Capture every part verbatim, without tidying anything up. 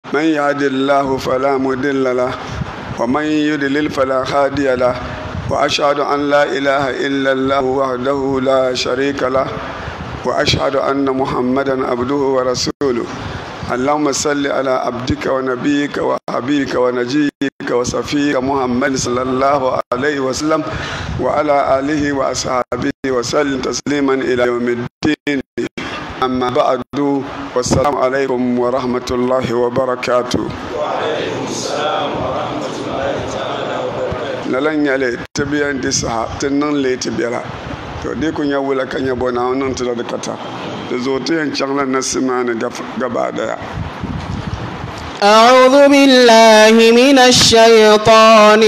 من يهد الله فلا مضل له ومن يضلل فلا هادي له وأشهد أن لا إله إلا الله وحده لا شريك له وأشهد أن محمدا عبده ورسوله اللهم صل على عبدك ونبيك وحبيبك ونجيك وصفيك محمد صلى الله عليه وسلم وعلى آله وأصحابه وسلم تسليما إلى يوم الدين. أما بعد والسلام عليكم ورحمة الله وبركاته. وعليكم السلام ورحمة الله تعالى وبركاته. نلن يلي تبين دي سها تنن لي تبيلا to dai kun ya wula kan yabo na wannan tula da kata da zo ta yancan ran na simani gaba daya. أعوذ بالله من الشيطان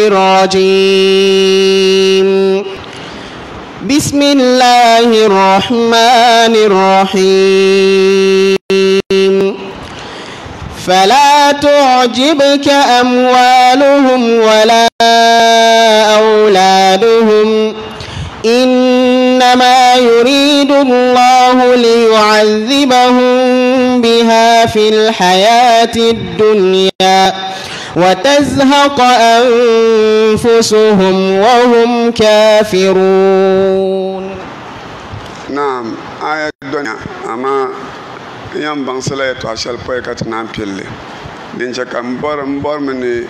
الرجيم بسم الله الرحمن الرحيم فلا تعجبك أموالهم ولا أولادهم إنما يريد الله ليعذبهم بها في الحياة الدنيا وتزهق أنفسهم وهم كافرون. نعم آية الدنيا أما يوم بانسلا يتواشل بويكات نام بيلي دينشا كمبور مبور مني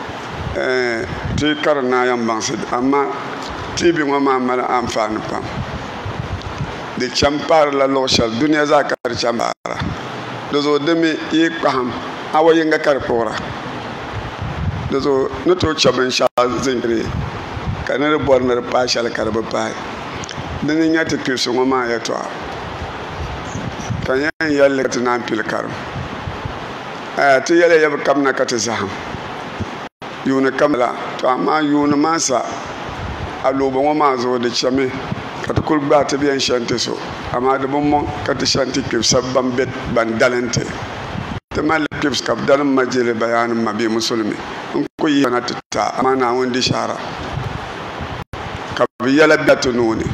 تيكارنا يوم بانسد أما tibi ngoma mala amfani pam de champar la loshal dunia za kar chambara dozo demi yi pam awa yinga kar pora dozo noto chaben sha zingri kanar bornar pashal karba pai dani nyati piso ngoma ya to kanyan yalle tinan pil karam a ti yalle yab kamna katazaham yuna kamla to amma yuna masa alobo mo mazo de chame kata kul ba ta biyan shante so amma da bon kata shanti ke sabban bet ban dalante ta mal ke kap dalan majele bayanin mabi musulmi in ko yi na ta amma na wanda shara ka bi yala batunu ne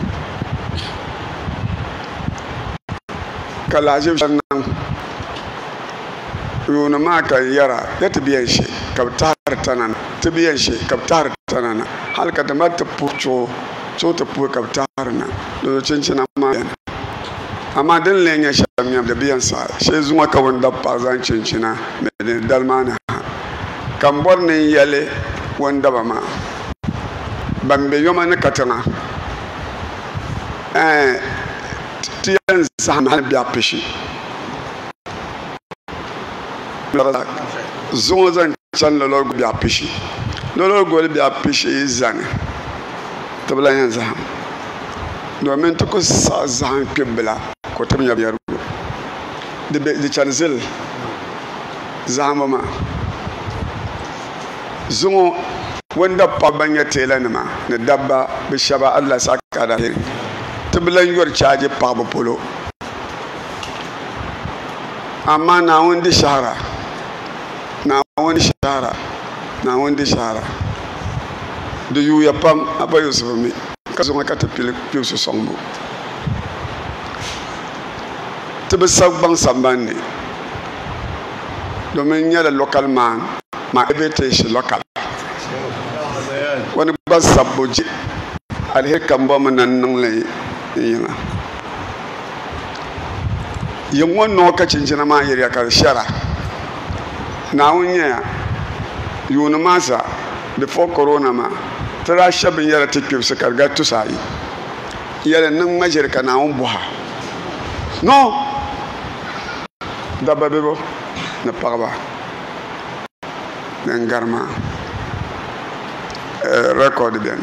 kala je nan yuna ma ka yara ya ta biyan shi kabtar tanan ta biyan shi kabtar tanan halka da mata pucho so ta pu kabtar na do cincina ma amma din len ya shamiya da biyan sa she zuwa ka wanda pa zan cincina me dalmana kan borne yale wanda ba ma bambe yoma na katana eh tiyan sama biya pishi zuwa zan can lolo biya pishi lolo gol biya pishi zane tabla yan zaham domin ta ku sa zaham kibla ko ta biya biyar da da chanzil zaham ma zuwa wanda paban ya tela ne ma da dabba bi shaba Allah saka da hiri tablan yor chaje pabo polo amma na wanda shahara na wani shahara na wani shahara da yu ya pam abayo su mi ka zo ka ta pil pil su sombo ta bi sabban samban ne domin yana local man ma ebe shi local wani ba sabbo ji alhekan ba mu nan nan lai yana yin wannan lokacin jina ma yiri ka shara na wunya yuni masa before corona ma tara shabin yara take su karga tusai yara nan majir kana un buha no da babebo na parba nan garma eh record bien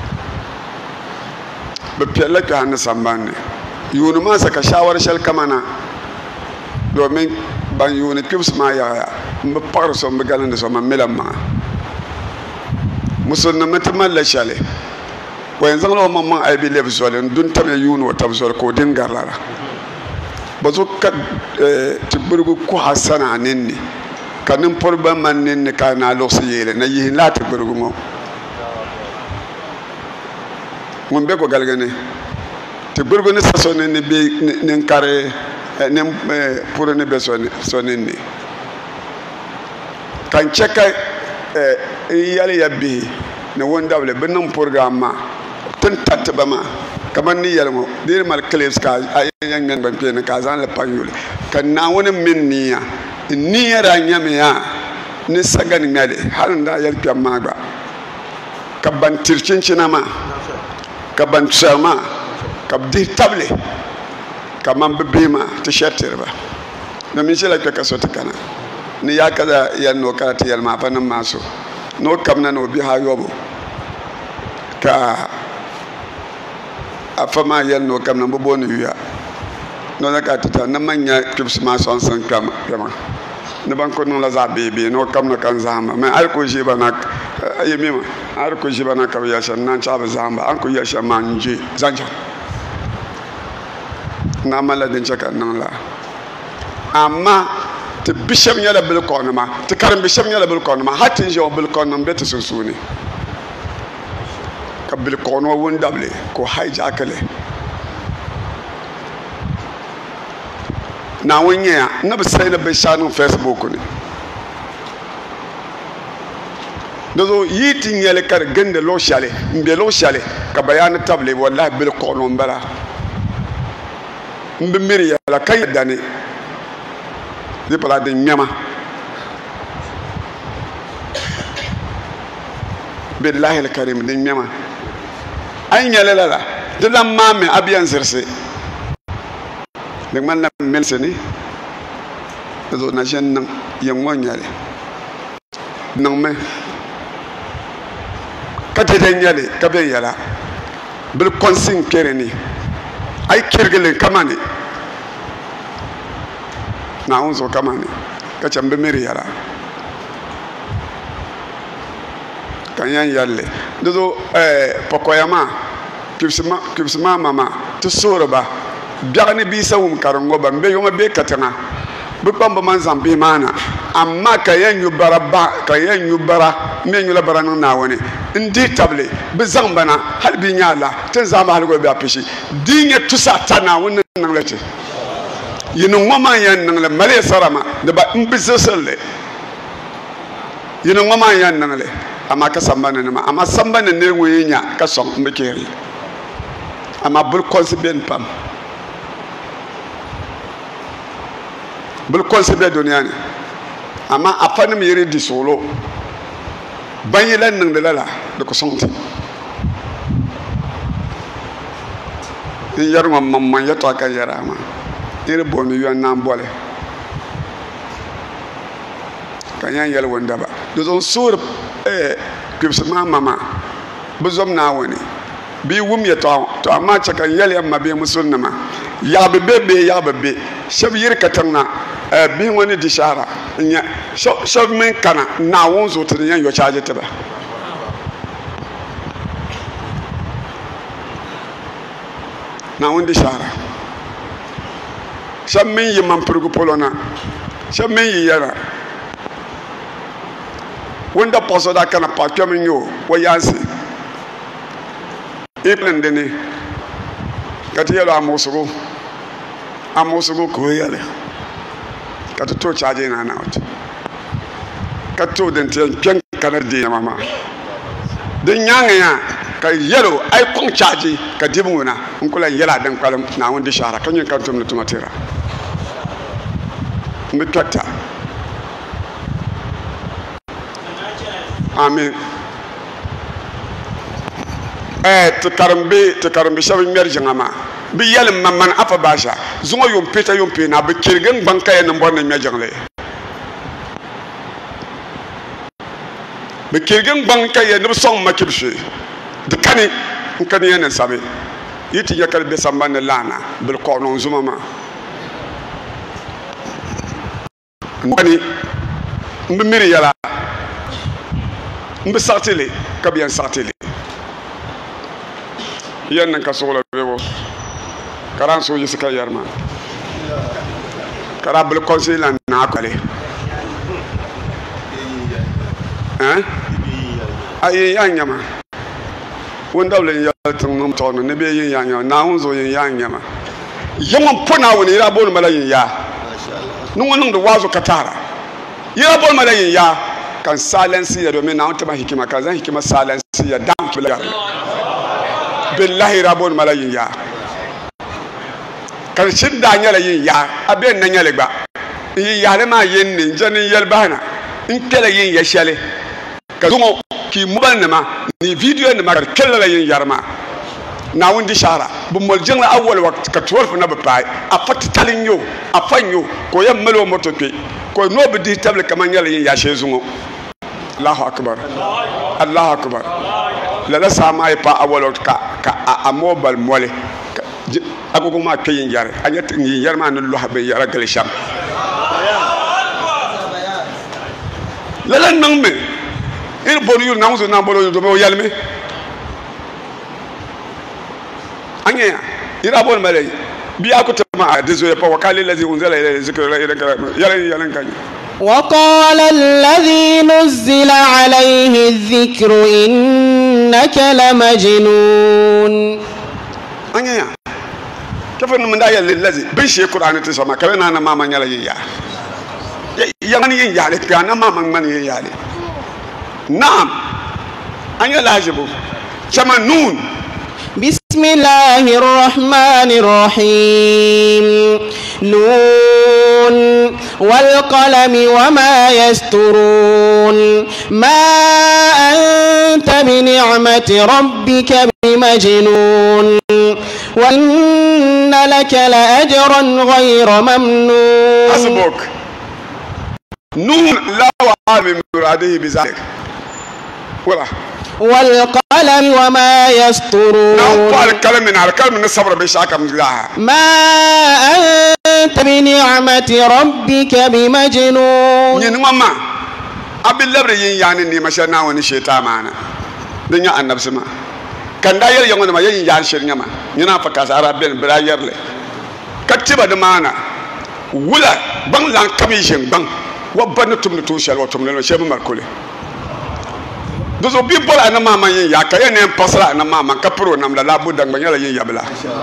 be pelle ka han sambanne yuni masa ka shawar shal kamana domin ban yuni kibs ma ya mbe par so mbe galande so ma melamma musulna matama la shale wa yanzu lo mamman ay bi lev so len dun tam yuni wa tab so ko din garlara bazo ka tibburgu ko hasana ninni kanin porba man ninni kana lo siyele na yi la tibburgu mo mun be ko galgane tibburgu ne saso ninni be nin kare nem pour ne be so so ninni kan cheka eh yali ya bi ne wonda le benin programme tan tatba ma kaman ni yalmo dir mal clips ka ayen ngen ban pe ne ka zan le panyule kan na woni min niya niya ra nyame ya ni sagan ngade har nda yal pya magba ka ban tircin cinama ka ban tsama ka di table ka man bebema ti shetirba na mi shela ka sota kana ni ya kaza yal no karati yal ma fa nan maso no kamna no bi ha yobo ka afama yal no kamna bo bonu ya no na ka tata na manya kibsma son san kama kama ne ban ko non la za bebe no kamna kan zama mais al ko jiba nak ayemima ar ko jiba nak ka ya shan nan cha ba zamba an ko ya shan manje zanja na mala din chaka nan la amma te bisham yala bil konoma te karam bisham yala bil konoma hatin jo bil konom beti susuni ka bil kono won dable ko hijackale na wonya na be sai na be shanu Facebook ni dozo yiti nyele kar gende lo shale mbe lo shale ka bayana table wallahi bil kono mbara mbe miri yala kay dani di pala de nyama billahi alkarim de nyama ay nyele la de la mame abian zerse de man na melseni do na jen nan yengo nyale nan me kate de nyale ka be yala bil konsin kereni ay kirgele kamani na unzo kamani ka chambe meri yala kanyan yalle dodo eh pokoyama kibsima kibsima mama to soroba biagani bi sawum karango ba mbe yoma be katana bu bamba man zambi mana amma kayan yu baraba kayan yu bara me nyula barana na woni ndi table bi zambana hal bi nyala tan zama hal go be apishi dinye tusa tana woni nan lati yinu ngoma yan nan le male sarama de ba mbisesele yinu ngoma yan nan le ama ka sambana na ama sambana ne woyenya ka son mbekeri ama bul konsiben pam bul konsibe duniani ama afani mi yiri di solo banyilan nan de lala de ko sonti yar ngom mamman yato ka yarama ire bonu yon nan bole kanyan yel wonda ba do zon sur eh kibsma mama buzom na woni bi wum ya to to amma chakan yel yamma be musulma ya be be ya be be shab yir katanga eh bi woni di shara nya so so men kana na won zo tin yan yo charge teba na won di shara shab men yi man purgu polona shab men yi yara wanda poso da kana pa kyomin yo wayansi iplen deni kati yelo amosugo amosugo ko yale kati to charge na na ot kati to den ten ken kana de mama den nyanga ya ka yelo ay kon charge ka dibuna nkula yela dan kwalam na wanda shara kanyo kan tum tumatira mitata amen eh to karambe to karambe shabi mer jangama bi yal mamman afa basha zungo yom peta yom pe na bi kirgen banka ya nan bonne me jangle bi kirgen banka ya ne son makibshi de kani kani yana sabe yiti yakal be sambane lana bil konon zuma ma ngani mbi miri yala mbi sartile kabiyan sartile yan nan ka sola bebo karan so yi suka yarma karabul conseil na akale hein ayi yanyama wanda wlen ya tun num tono ne be yin yanya na hunzo yin yanyama yamon pona woni rabon malayin ya nun wannan da wazo katara ya bol malayin ya kan silence ya domin na wata ma hikima kan zan hikima silence ya dan kula billahi rabon malayin ya karshen da nyala yin ya abin nan yale ba yi ya ma yin ne janin yalbana in kala yin ya shale ka zumo ki mubal ne ma ni video ne ma kala yin yarma na wundi shara bu mol jengla awwal waqt ka twelve na ba pai a fat talin yo a fanyo ko yam malo moto pe ko no bi di table kaman yala yin ya she zungo Allahu akbar Allahu akbar la la sama pa awwal waqt ka ka a mobile mole agogo ma pe yin yar anya yin yar ma no lo habe yara gal sham la la nang me il bonu yu na wuzo na bolo do mo yalme anya ira bon malay bi akutama désolé pa wakali lazi unzala ila zikra ila yalan yalan kan وقال الذي نزل عليه الذكر إنك لمجنون anya كيف من دا يل الذي بشي القران تسمع كبنا انا ماما يلا يا يا من يالي كان ماما من يالي نعم anya لاجبو كما نون بسم الله الرحمن الرحيم نون والقلم وما يسترون ما أنت بنعمة ربك بمجنون وإن لك لأجرا غير ممنون حسبك نون لا وعامل مراده بذلك ولا والقلم وما يسطرون نقول الكلام من على الكلام من الصبر بشاكم الله ما أنت بنعمة ربك بمجنون ين ماما أبي اللبر ين يعني ني مشينا ونشيتا معنا دنيا النبي سما كان داير يوم ما ين يعني شرنا ما ينا فكاس عربين براير له كتبه دمانا ولا بان لان كميشن بان وبنتم نتوشل وتم نشيب مركولي dozo bi bola na mama yin ya ka yene pasra na mama ka pro nam la labu dang banyala yin yabla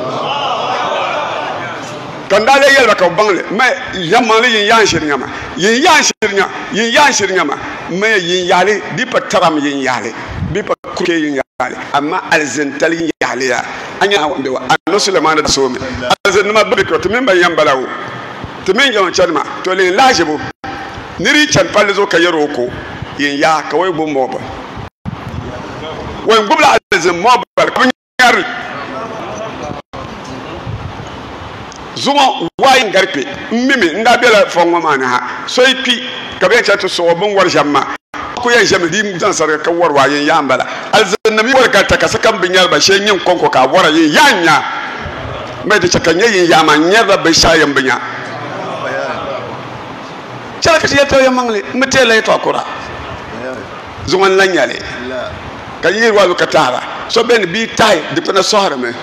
kan dale yel ba ka bangle me yamale yin yan shirnya ma yin yan shirnya yin yan shirnya ma me yin yale bi pa taram yin yale bi pa kuke yin yale amma alzental yin yale ya anya wambe wa anno sulaiman da so me alzen ma bi ko timin ban yambalawo timin jon charma to le lajibu niri chan palle zo ka yero ko yin ya ka way bo mo ba وين قبل عزم موبل كنير زوما واين غاربي ميمي ندابيلا فونغو مانها سوي بي كبي تشاتو سوبون ورجما ko yan jami di mutan sarka ka warwa yin yambala alzannami warka ta kasakan binyar ba shen yin konko ka wara yin yanya mai da cakanye yin yama nyarra bai shayan binya chala ka tiya to yamangle mutela to akura zuwan lanyale kan yi walu katara so ben bi tay de pena sohre me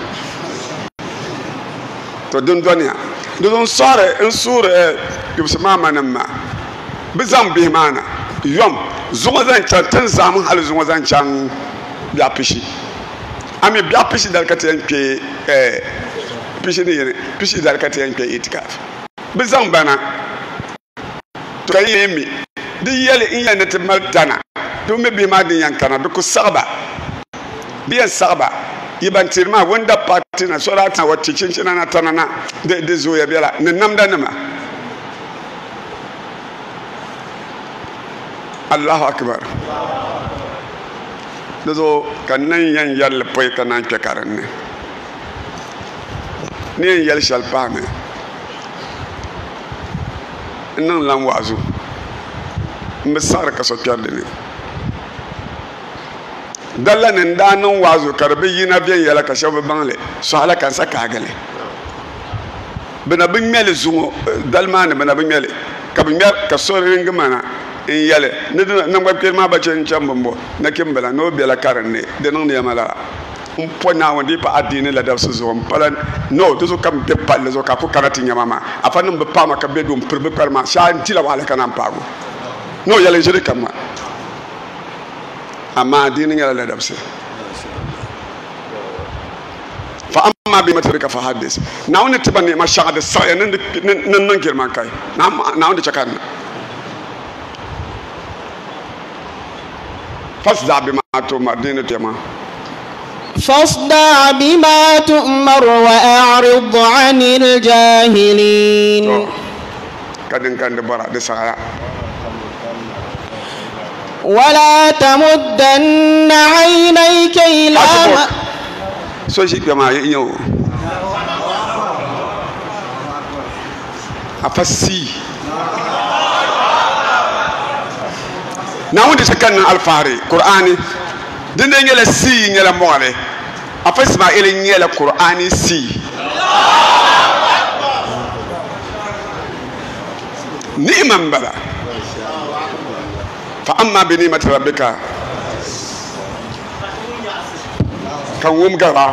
to dun donia dun sohre en sure bi sama manamma bi zam bi mana yom zuma zan can tan zamu hal zuma zan can ya pishi ami ya pishi dal katayen ke eh pishi ne yene pishi dal katayen ke itikaf bi zam bana to kayi mi di yele in yana timaltana to me bi ma din yankana bi ku saba biyan saba iban tirma wanda party na sora ta wacce cincin na tanana da da zo ya bela nan namda nama Allahu akbar da zo kannan yan yalla poi kanan ke karanne ni yan yalla shalpa me nan lan wazu misar ka so kyarde ne dalla nan danan wazo karbi yina biyan yala ka shabu bangle so hala kan saka gale bana bin mele zungo dalmane bana bin mele ka bin mer ka so ringa mana in yale ne nan gwa kirma ba cin can bambo na kimbala no bela karanne de nan ne mala un pona wandi pa adine la daf so zo palan no to so kam be palle zo ka ko karati nyama afanin be pama ka be dum purbe perma sha ntila wala kana pago no yale jere kama amma dinin yalla la dabse fa amma bi matrika fa hadis na woni tibane ma shahada sa nan nan nan girman kai na na woni chakan fasda bima tumar dinu tema فاصدع بما تؤمر وأعرض عن الجاهلين كدن كان دبر دسايا ولا تمدن عينيك إلى ما سوشي كما ينيو أفسي نعود سكان الفاري قرآني دين يلا سي يلا مولى أفسما إلى يلا قرآني سي نعم بلا فأما بنعمة ربك كان وم غرا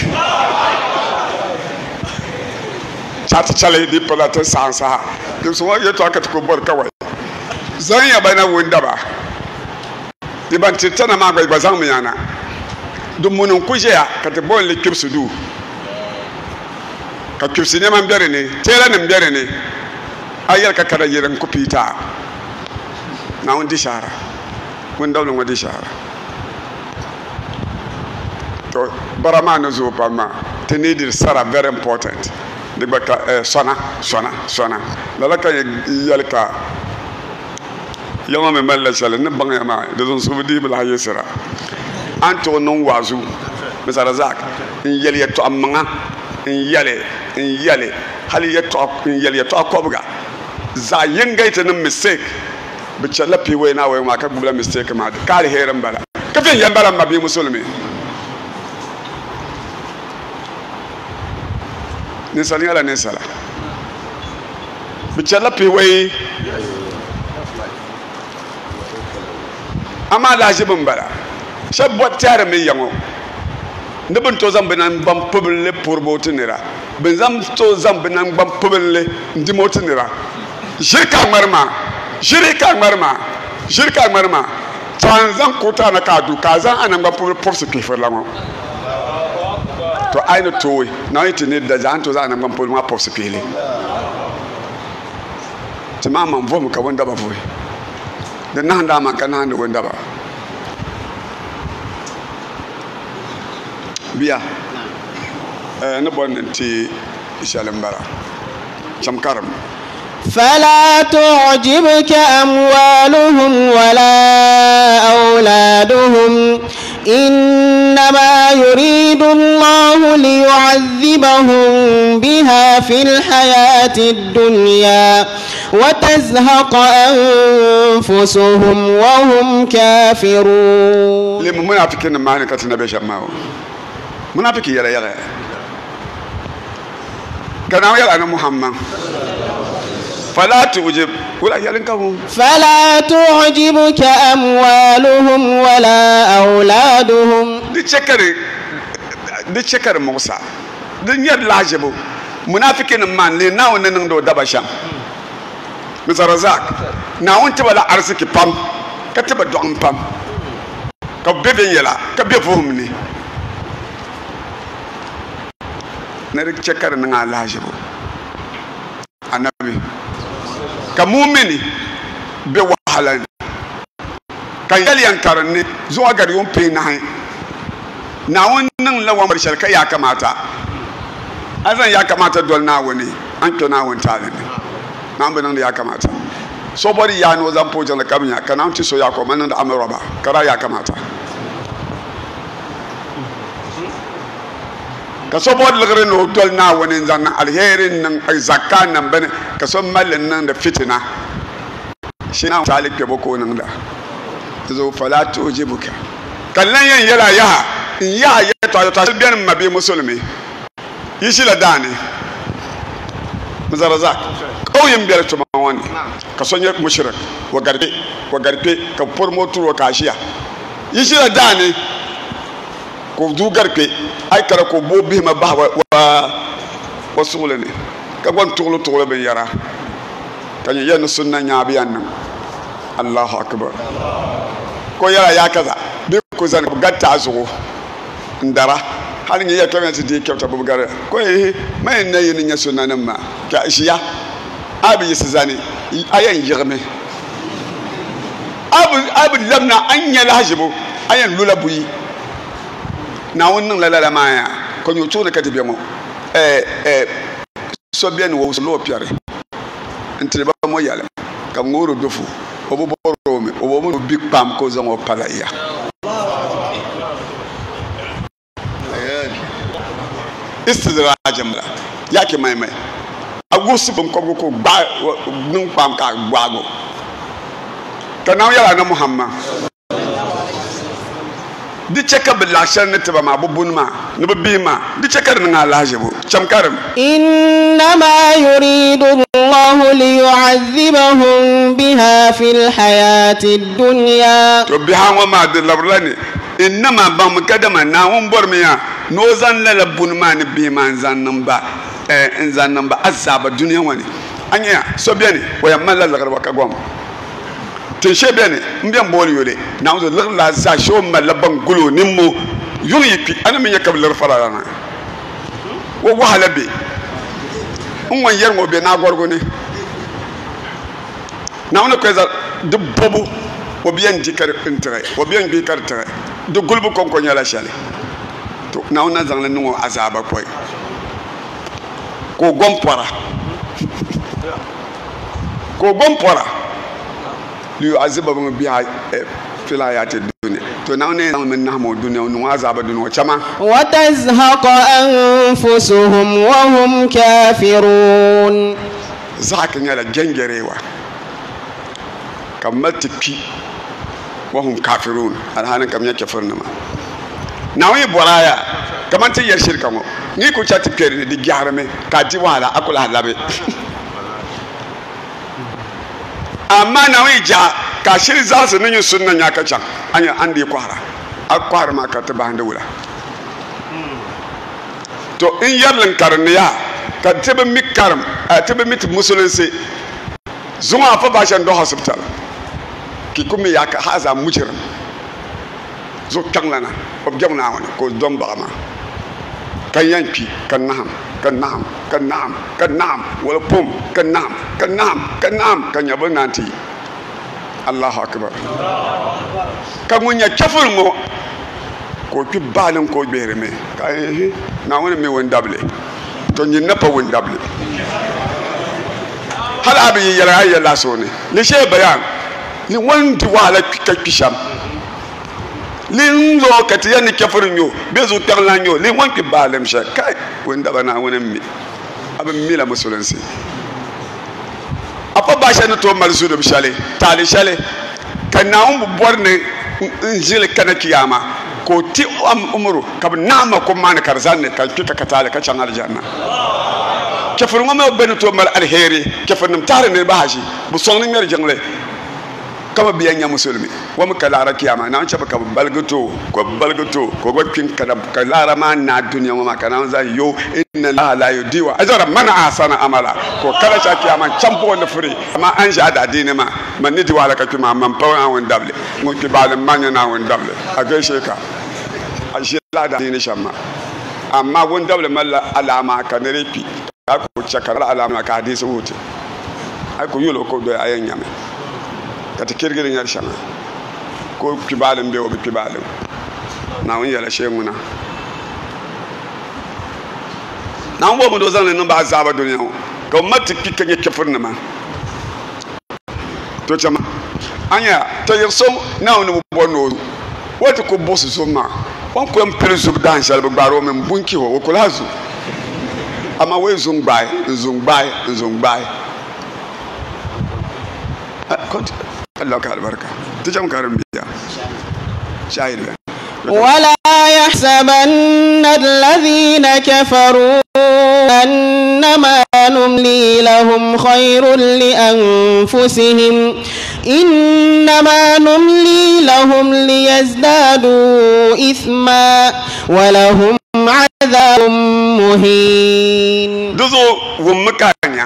chati chale di polata sansa dem so ye to akati ko bor kawai zan ya bana wonda ba di ban titana ma ba zan mu yana dum munun kujeya kati bon le kibsu du ka kibsi ne man bere ne tela ne bere ne ayar ka kada yiran ku pita na on di shara mun dawlo ngodi shara to barama no zo pa ma tenidi sara very important de baka eh, sona sona sona lala ka yalka yama me malla sala ne banga ma de zon so di bla yesira anto non wazu misala zak in yali to amanga in yale in yale hali ya to in yali to akobga za yingaita nan mistake bicha lapi we na we ma ka bula mistake ma kare heran bala kafin yan bala ma bi musulmi ni sali ala ni sala bicha lapi we ama lajibin bala shabbat tare mai yango ndibin to zan binan ban publile porbotinira bin zan to zan binan ban publile ndimotinira shirka marma shirka marma shirka marma tanzan kota na kadu kazan anan ban publile porsu kifir lango to aina towe na yi ne da zan to zan anan ban publile ma porsu kile tamam vom ka wanda ba foi da nan da man kana da wanda ba biya eh ne bon ti inshallah bara chamkaram فلا تعجبك أموالهم ولا أولادهم إنما يريد الله ليعذبهم بها في الحياة الدنيا وتزهق أنفسهم وهم كافرون لما منافقين ما نكتنا بشماو منافقين يلا يلا كانوا يلا أنا محمد فلا تعجب ولا يلنكهم فلا تعجبك أموالهم ولا أولادهم دي تشكر دي تشكر موسى دي نير لاجبو منافقين من لنا وننن دو دبشام مثل رزاق ناون تبلا أرسك بام كتب دوام بام كبيبي يلا كبيبهم ني نريك تشكر نعا لاجبو النبي كمؤمني بوحلان كان يلي ينكرني زو اغار يوم بيناي ناون نن لو مرشل كيا كماتا ازن يا كماتا دول ناوني انتو ناون تالني نام بنن يا كماتا sobori ya no zan poja na kamnya kana anti so ya ko manan da amroba kara ya kamata ka sobod lagre no dol na woni zan alherin nan zakkan nan bane ka son mallin nan da fitina shi na talik ke boko nan da zo falatu ujibuka kallan yan yala ya ya ya to ta biyan mabi musulmi yishi la dani mazarazak kauyin biyar tuma wani ka son ya mushrik wa garbe wa garbe ka formotur wa kashiya yishi la dani ko du garbe ay kara ko bo bi ma ba wa wa sulene ka gon tuglu tuglu be yara kany yenn sunna nyaabi yan Allahu akbar ko yara ya kaza bi ko zan gatta azugo ndara hal ngi yakka men di kewta bu gar ko e may nay ni nya sunna nan ma ka ishiya abi yiszani ayan yigme abu abu lamna an yalhajibu ayan lula buyi na wannan lalala maya ko nyu tuna kati biamo eh eh so bien wo so lo piare entre ba mo yale kam ngoro dofu o bo boro me o bo mo big pam ko zo mo pala ya istidrajam la yake mai mai agusi bum ko ko ba nun pam ka gwago kana yala na muhammad di cheka bilashan ne tiba ma bubun ma ne bima di cheka na lajibu chamkaram innama yuridu Allah li yu'adhibahum biha fil hayati dunya to biha wa ma de labrani innama bam kadama na won bormiya no zan la labun ma ne bima zan namba eh zan namba azaba dunya wani anya so biani wa yamma la lagar waka gwam tin she bene mbiam bol yole na zo lir la za sho malaban gulo nimmo yuri pi ana min yakab lir farana wo wahala be on wan yer ngo be na gorgo ne na on ko za de bobu wo bien dikar intere wo bien bi kar tere de gulbu kon ko nyala shale to na on zan la no azaba koy ko gompara ko gompara li azaba mo biya fil hayati dunya to na ne min nahmu dunya no azaba dunya chama wa tazhaqa anfusuhum wa hum kafirun zaka nyala gengerewa kamar tiki wa hum kafirun alhanan kam yake furna ma na wi boraya kamar ti yar shirka mo ni ku chati pere di gyarame ka ti wala akula halabe amma na wi ja ka shiri za su nin sunnan ya kacan anya an da kwara akwar ma ka ta banda wula to in yarlin karniya ka tibi mikaram a tibi mit musulunci zuwa fa ba shan do hospital ki kuma ya ka haza mujirim zo kanlana objam na wani ko don ba ma kan yanki kan naham kan naham kan naham kan naham wala pum kan naham kan naham kan naham kan yabon nanti Allahu akbar kan munya kafir mo ko ki balin ko bere me kai na wani me won dable to nyin na pa won dable hal abi yara ya la so ne li she bayan ni wandi wala ka kisham lin lokati yani kafirin yo bezu tarlan yo lin wanki balem sha kai wanda bana wani mi abin mila musulunci apa ba sha to mal su da bishale tali shale kana um borne injil kana kiyama ko ti am umru kab nama ko man karzan ne ka kika katale ka can aljanna kafirin ma ben to mal alheri kafirin tare ne ba haji bu sonni mer jangle kama biyan ya musulmi wa muka lara kiyama na wancan baka balgato ko balgato ko gwakin kada ka lara ma na duniya ma kana za yo inna la la yudiwa ajara mana asana amala ko kala sha kiyama champo wanda fure amma an sha da dini ma man ni diwala ka kuma man pawa won dable mun ki bala manya na won dable a gaishe ka a shi la da dini shamma amma won dable malla alama ka ne repi ka ko chakara alama ka hadisi wuce ai ko yulo ko do ayan nyame kati kirgiri nyar shana ko kibalin be obi kibalin na won yala shemuna na wo mo do zan ne ba azaba duniya ko mati kike nye kefurna ma to chama anya to yerso na won mo bono wati ko bosu zuma won ko empire zub dan shal gbaro men bunki ho ko lazu ama we zungbai zungbai zungbai الله كار بركة تجمع كارم بيا شاهد ولا يحسبن الذين كفروا أنما نملي لهم خير لأنفسهم إنما نملي لهم ليزدادوا إثما ولهم عذاب مهين دوزو ومكانيا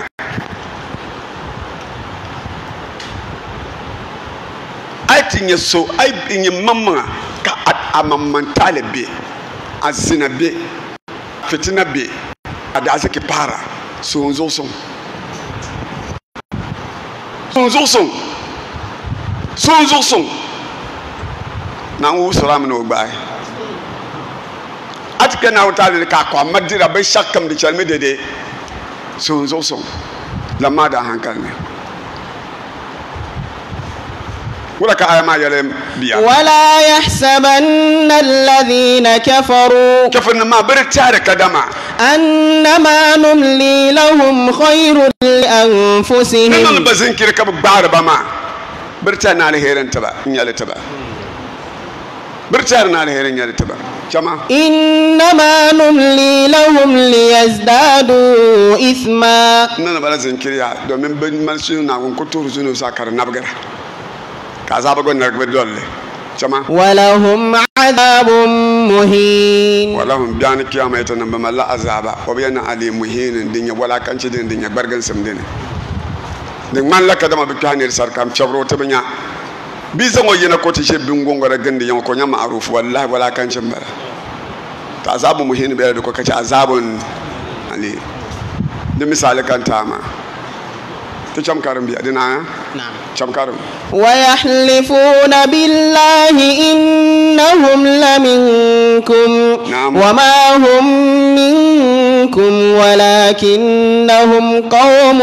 ai tinye so ai inye mamma ka amamantale be azina be fitina be adaze ki para so nzo so so nzo so so nzo so na wu salam no gbaay atka na wutale ka ko madira bai shakkam da chalme dede so so so lamma da hankal ne wala ka ayama yale biya wala yahsabanna alladhina kafaru kafirna ma bar tare kadama annama numli lahum khayrun li anfusihim nan bazin kirka bar ba ma bar ta na alherin ta ba in yale ta ba bar ta na alherin yale ta ba kama innama numli lahum liyazdadu ithma nan ba zin kirya domin ban man su na gun kuturu sunu sakar nabgara كعذاب قلنا نركب الدولة شما ولهم عذاب مهين ولهم بيان كيامة يتنبه ما لا عذاب وبيان علي مهين الدنيا ولا كان شيء الدنيا برجن سمدين دين من لك دم بكهان يرسل كام شبرو تبنيا بيزم وينا كوتي شيء بينغون غير جندي يوم كونيا معروف والله ولا كان شيء مرة عذاب مهين بيرد كوكا عذاب علي ده مثال كان تاما تشام كارم بيا دينا نعم تشام كارم ويحلفون بالله إنهم لمنكم نعم. وما هم منكم ولكنهم قوم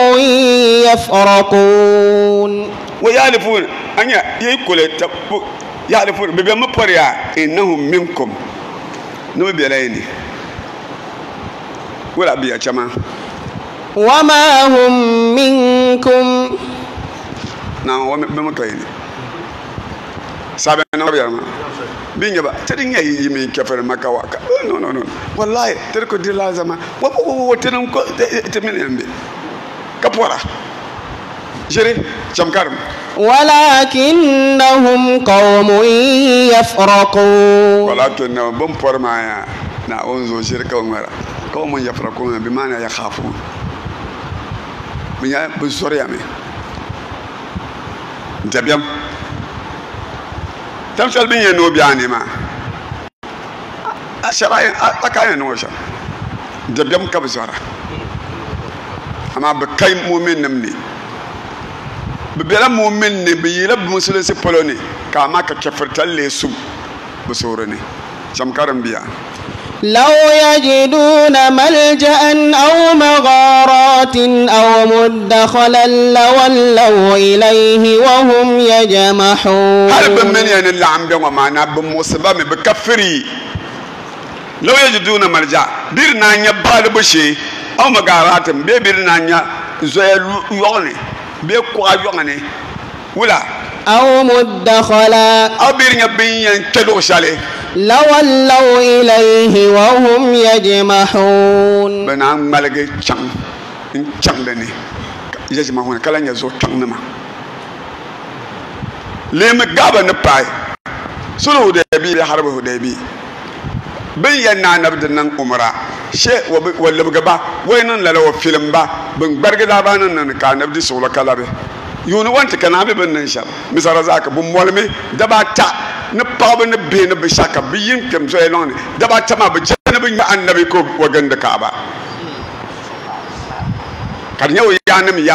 يفرقون ويحلفون أنيا يقول يحلفون ببيم بريا إنهم منكم نو بيلايني ولا بيا كمان وما هم منكم نعم وبيم كايني سابنا بيا ما بينجبا تدين يي يمي كفر مكاواكا نو نو نو والله تركو دي لازم و و تنم كو تمن يمبي كبورا جري شمكارم ولكنهم قوم يفرقون ولكنهم بم فرمايا نا اونزو شركه ومرا قوم يفرقون بمعنى يخافون من يا بسوريا مي جابيام تمشل بين ينو بياني ما شراي تكاين نوشا جابيام كبزورا اما بكاي مؤمن نمني ببلا مؤمن ني بيلا بمسلم سبولوني كما كفرتل ليسو بسورني شمكارم بيا لو يجدون ملجأ أو مغارات أو مدخلا لولوا إليه وهم يجمحون هل بمن يعني اللي عم بيوم معنا بمصيبة بكفري لو يجدون ملجأ بيرنا نيبال بشي أو مغارات بيرنا نيا زي يوني بيكوا يوني ولا أو مدخلا أو بيرنا بين كلو شالي لولوا إليه وهم يجمحون بنام ملك شان شان لني يجمعون كلا يزور شان نما لم جاب نباي سلو دبي بحربه دبي بينا نبدنا عمرة شيء ولا بجبا وين لا لو فيلم با بنبرج دابانا نكان نبدي سولا كلابه يونو وانت كان أبي بننشام مثال ذاك بمولمي دبعتا نبأ بنبي نبشاك بيين كم زيلون دبعتا ما بجنا بينا النبي كوب وجند كعبة كان يو يانم يا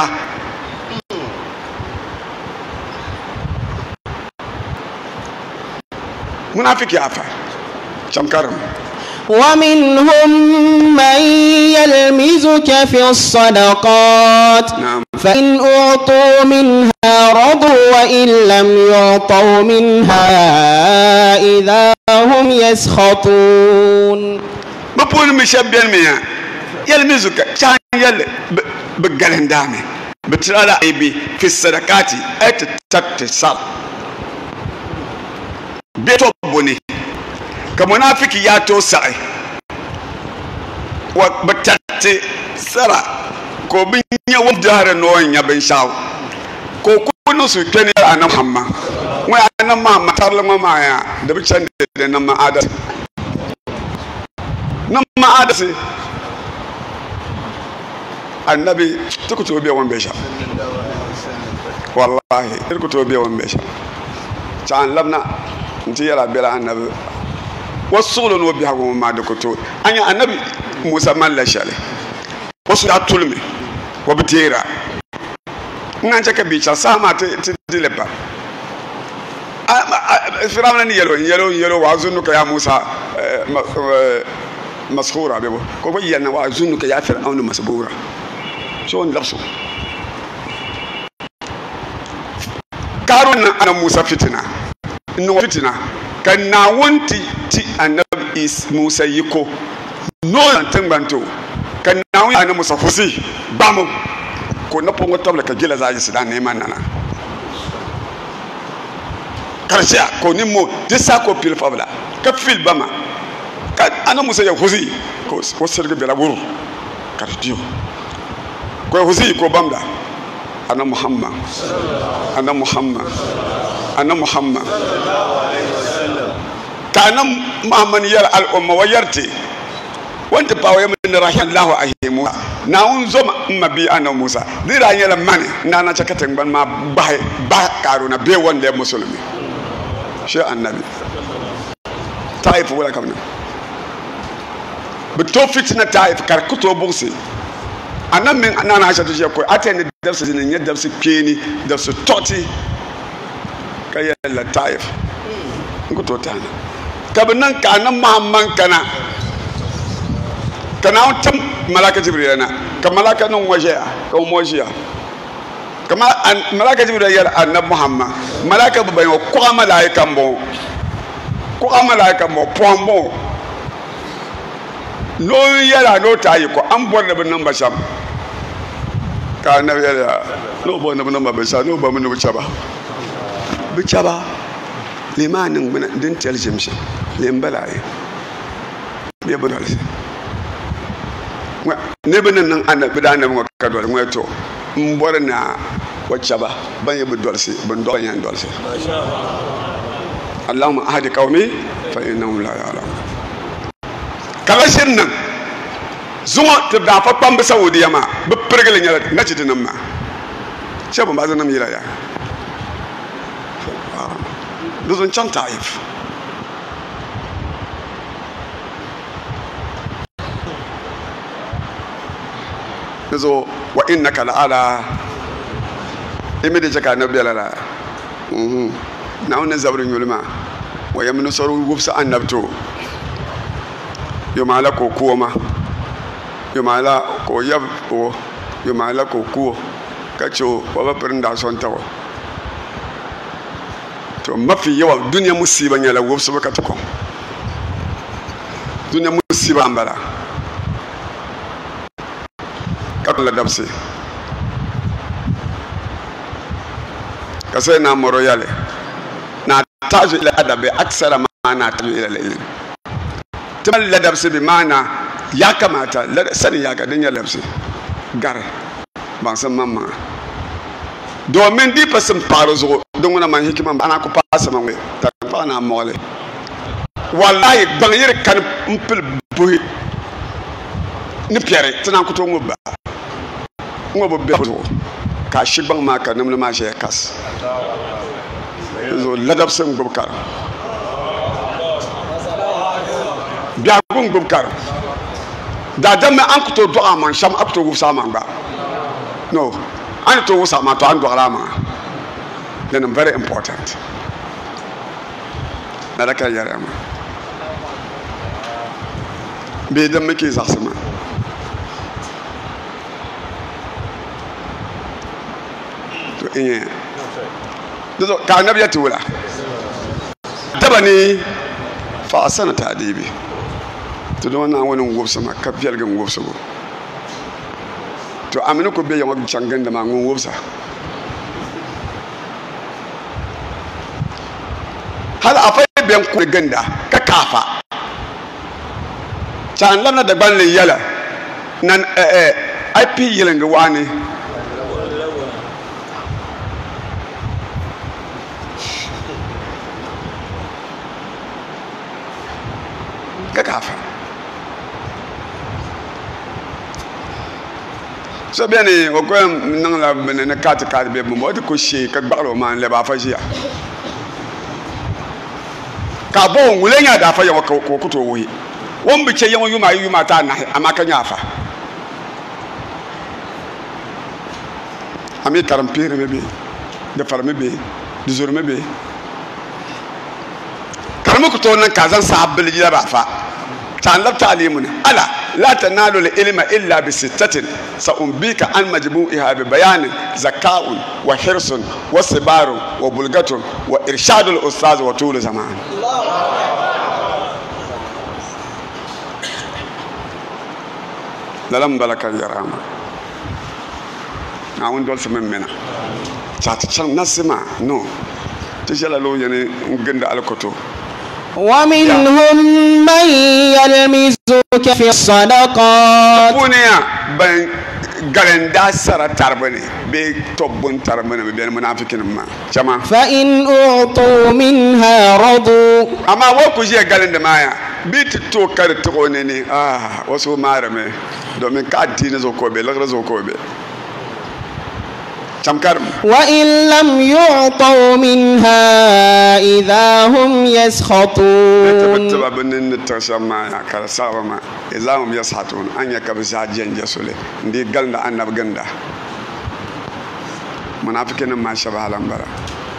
منافق يا أفا شام كرم ومنهم من يلمزك في الصدقات نعم. فإن أعطوا منها رضوا وإن لم يعطوا منها إذا هم يسخطون بقول مشابين ميا يلمزك كان يل بقلن دامي بترى أيبي في الصدقات أتتتصل بيتو بني كمنافق يا توسعي وبتاتي سرا ko bin ya wajahar noyan ya bin shawo ko kunu su kene anan hamma wai anan ma matar mama ya da bican da nan ma'ada nan ma'ada sai annabi tuku to biya wan besha wallahi tuku to biya wan besha can labna nti yala bela annabi wasulun wa biha ma da kuto anya annabi Musa mallashale wasu ya tulmi wa bitira ngan chaka bicha sama te dilepa firawna ni yelo yelo yelo wa zunnuka ya Musa maskhura bebo ko bo yana wa zunnuka ya firawna masbura so on lafsu karun ana Musa fitina no fitina kan na wonti ti annabi is Musa yiko no tangbanto kan na woni ana Musa fusi bamu ko na pongo tabla ka gila zaji sidan ne man nana karshe ko ni mo disa ko pil fabla ka fil bama ka ana Musa ya fusi ko ko serge bela buru kardio ko fusi ko bamda ana Muhammad ana Muhammad ana Muhammad kana Muhammad yar al umma wayarti wanda bawo ya min rahimallahu ahimu na unzo mabi ana Musa dira yela mane na na chakatan ban ma ba ba karuna be wanda musulmi shi annabi taif wala kamna bito fitna taif kar kuto bugsi anan min ana na shatu je ko atene darsu din ne darsu keni darsu toti kayalla taif kuto tana kabnan kana Muhammad kana kana tam malaka jibril na ka malaka non wajiya ka mojiya kama malaka jibril ya annab Muhammad malaka bu bayo ko malaika mbo ko malaika mbo pombo no yala no tayi ko an borna bin nan basham ka na yala no borna bin nan basham no ba mun bashaba bishaba limanin bin din taljimshi limbalaye be bunalse ne benen nan annabi da annabi ka dole mo to mborna wachaba banye bu dolse ban do yan dolse Allahumma ahdi qaumi fa innahum la ya'lamun kala shinnan zuma to da fa pambe saudiya ma bu pergele nyala na ci dinam ma chaba ba zanam yila ya duzun chan taif zo wa innaka la'ala imede jaka nabi la mhm na wannan zabrin yulma wa yamnu saru gubsa annabto yumala ko kuoma yumala ko yab o yumala ko kuo kacho wa barin son tawo to mafi yawa duniya musiban yala gubsa baka ta kon duniya musiba ambara la dabse kasai na moro yale na taju ila adabi aksara ma na taju ila ilmi tamal la dabse bi mana ya kamata sani ya ga din ya dabse gare ban san mamma domin di fasin faro zo don wani man hikima ana ku fasa man ta fa na mole wallahi ban yir kan mpil buhi ni piere tana ku to ngubba ngobo be ka shibang ma ka namna ma je kas zo ladab sen gob kar biya gun gob kar da dama an ku to do aman sham ak to wusa man ba no an to wusa ma to an do alama then I'm very important na da ka yare ma be da muke zaksama inye dozo ka annabi ya tula tabani fa asana tadibi to don wannan wani ngobsa ma ka fiyar gan ngobsa go to amina ko be yawa changan da ma ngobsa hal afai ben ku ganda ka kafa can lana da ban yala nan eh eh ai pi yelan ga wani kafa so bien ni o ko nang la benene kat kat be mo de ko she ka gbalo man le ba fa jia ka bo ngule nya da fa ya ko ko to wi won bi che yan yuma yuma ta na amaka nya fa ami karam pire me be de farme be de jour me be برمك تونا كازان صاحب الجيل بعفا تعلم تعليمنا ألا لا تنالوا العلم إلا بستة سأنبيك عن مجموعها ببيان زكاء وحرص وصبار وبلغة وإرشاد الأستاذ وطول زمان. للم بلك الجرامة نعون دول سمن منا تاتشان نسمع نو تجلا لو يعني نجند على كتو. ومنهم من يلمزك في الصدقات بنيا بن غرندا سر تربني بتوبون تربني بين منافقين ما جماعه فإن أعطوا منها رضوا أما وكو جي غرندا مايا بيت تو كار تغونني آه وسو مارمي دومين كادين زوكوبي لغر زوكوبي وإن لم يعطوا منها إذا هم يسخطون إذا هم يسخطون أن يكبسها جنجة سولي دي قلنا أن نبغندا منافقين ما شبه الأنبرا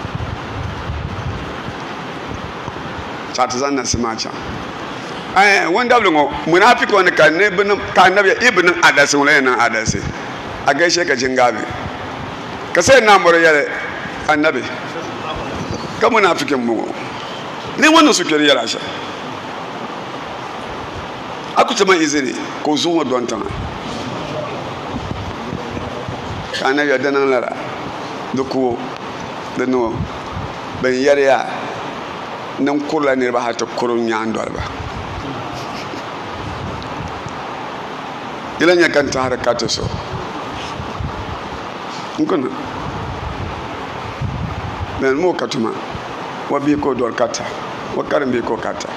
ساتزان نسمعها أي وين دبلو منافق وانا كان نبنا كان نبي ابن أدرس ولا أنا أدرس أجيش كجنغابي كسر نامور يا النبي كم منافق مو ni wannan su kiri yara sha aku tama izini ko zuwa don tana kana ya danan lara duku da no ban yarya nan kurla ne ba hata kurun ya andor ba ilan ya kanta harakata so nkuna men mo katuma wabi ko dor kata wakarin bi ko kata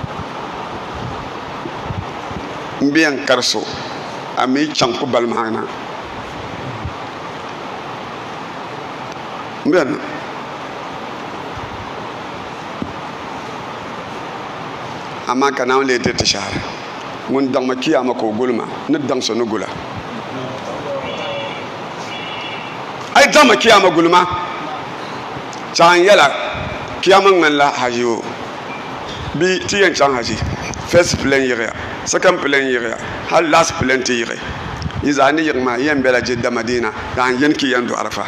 mbiyan karso ami chanku balmana mbiyan amma kana wale ta tashara mun dan makiya mako gulma ni dan so nugula ai dan makiya ma gulma chan yala kiyaman man la hajiyo bi tiyan chan haji first plan yira second plan yira hal last plan ti yira izani yirma yan bela jidda madina dan yanki yandu arfa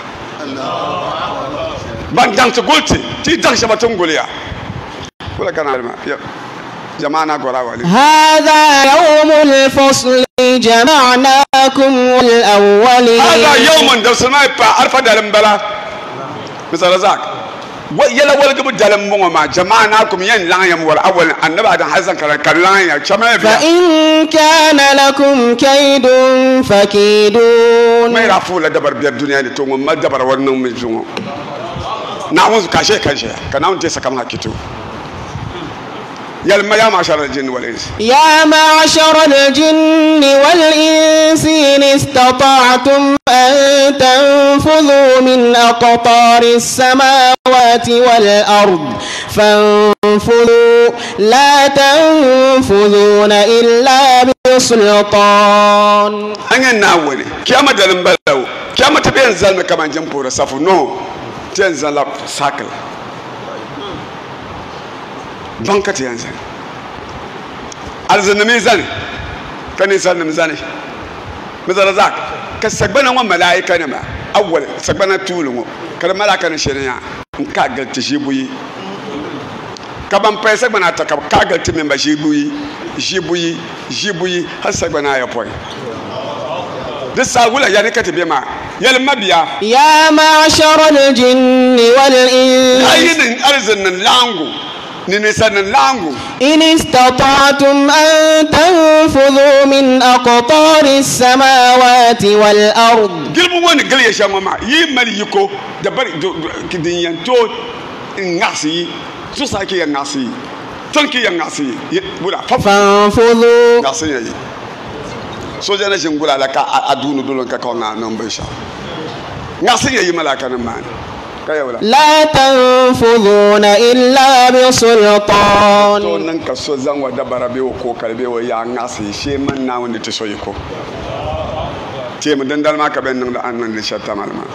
ban dan to gulti ti dan shabatun guliya kula kana alma ya جمعنا قراوالي هذا يوم الفصل جمعناكم والأولين هذا يوم دوس ما يبقى عرفة دلم بلا مثل ذاك ويلا ولا قبل دلم بوما جمعناكم ين لا يوم والأول أن بعد حسن كلا كلا يا شمال فإن كان لكم كيد فكيدون ما يعرفوا لا دبر بالدنيا اللي توم ما دبر ورنهم من جوا نعوذ كاشة كاشة كناون تيسا كم هكتو يا معشر الجن والإنس يا معشر الجن والإنس إن استطعتم أن تنفذوا من أقطار السماوات والأرض فانفذوا لا تنفذون إلا بسلطان. أنا ناولي كيما دلم بلو كيما تبين زلمة كمان جنبورة صفو نو تنزل ساكل bankati yanzu alzanami zani kani sannan zani mizara zak ka sagbana wa malaika ne ma awwal sagbana tulungo kala malaika ne shirinya in ka galti shi buyi ka ban pai sagbana ta ka galti min ba shi buyi shi buyi shi buyi har sagbana ya poi duk sagula ya ne ka tabe ma yal mabiya ya ma'sharal jinni wal ins ayin arzanan langu إن استطعتم أن تنفذوا من أقطار السماوات والأرض قلبوا وين قل يا شماما يملي يكو دبر كدين تو ناسي سوساكي ناسي تنكي ناسي ولا فانفذوا ناسي سوجانا جنقول لك أدون دولن ككونا نمبشا ناسي يملاك نمان لا تنفذون إلا بسلطان. تونن كسوزان ودبر بيوكو كربيو يا ناسي شيمن ناون تسويكو. تيم دندال ما كبن نند أنن لشتا مالما.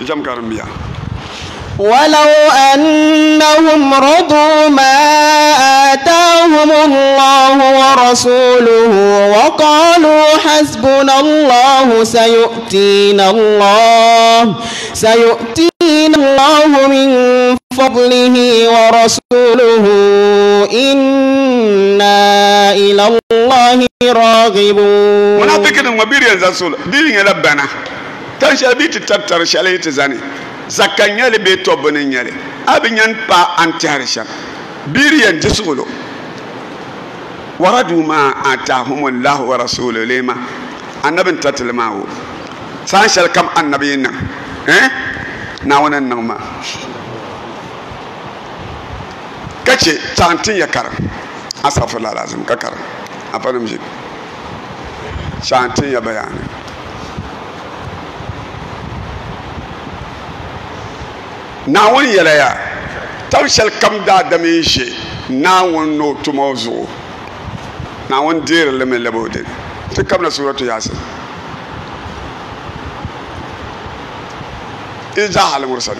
jam karambiya ولو أنهم رضوا ما آتاهم الله ورسوله وقالوا حسبنا الله سيؤتينا الله سيؤتينا الله من فضله ورسوله إنا إلى الله راغبون. منافقين وبيرين زاسول دين ربنا تنشأ بيت تتر شاليه تزاني zakanyale be tobone nyale abinyan pa antiharisha biriyan jisulo waradu ma atahum Allah wa rasuluhu lema annabin tatlmawo san shal kam annabiyina eh na wannan nan ma kace tantin ya kar asafala lazim ka kar afanim shi tantin ya bayani na wani yalaya tawshal kam da da me she na won no tumozo na won dire le me lebode to kam na suratu yasin iza al mursal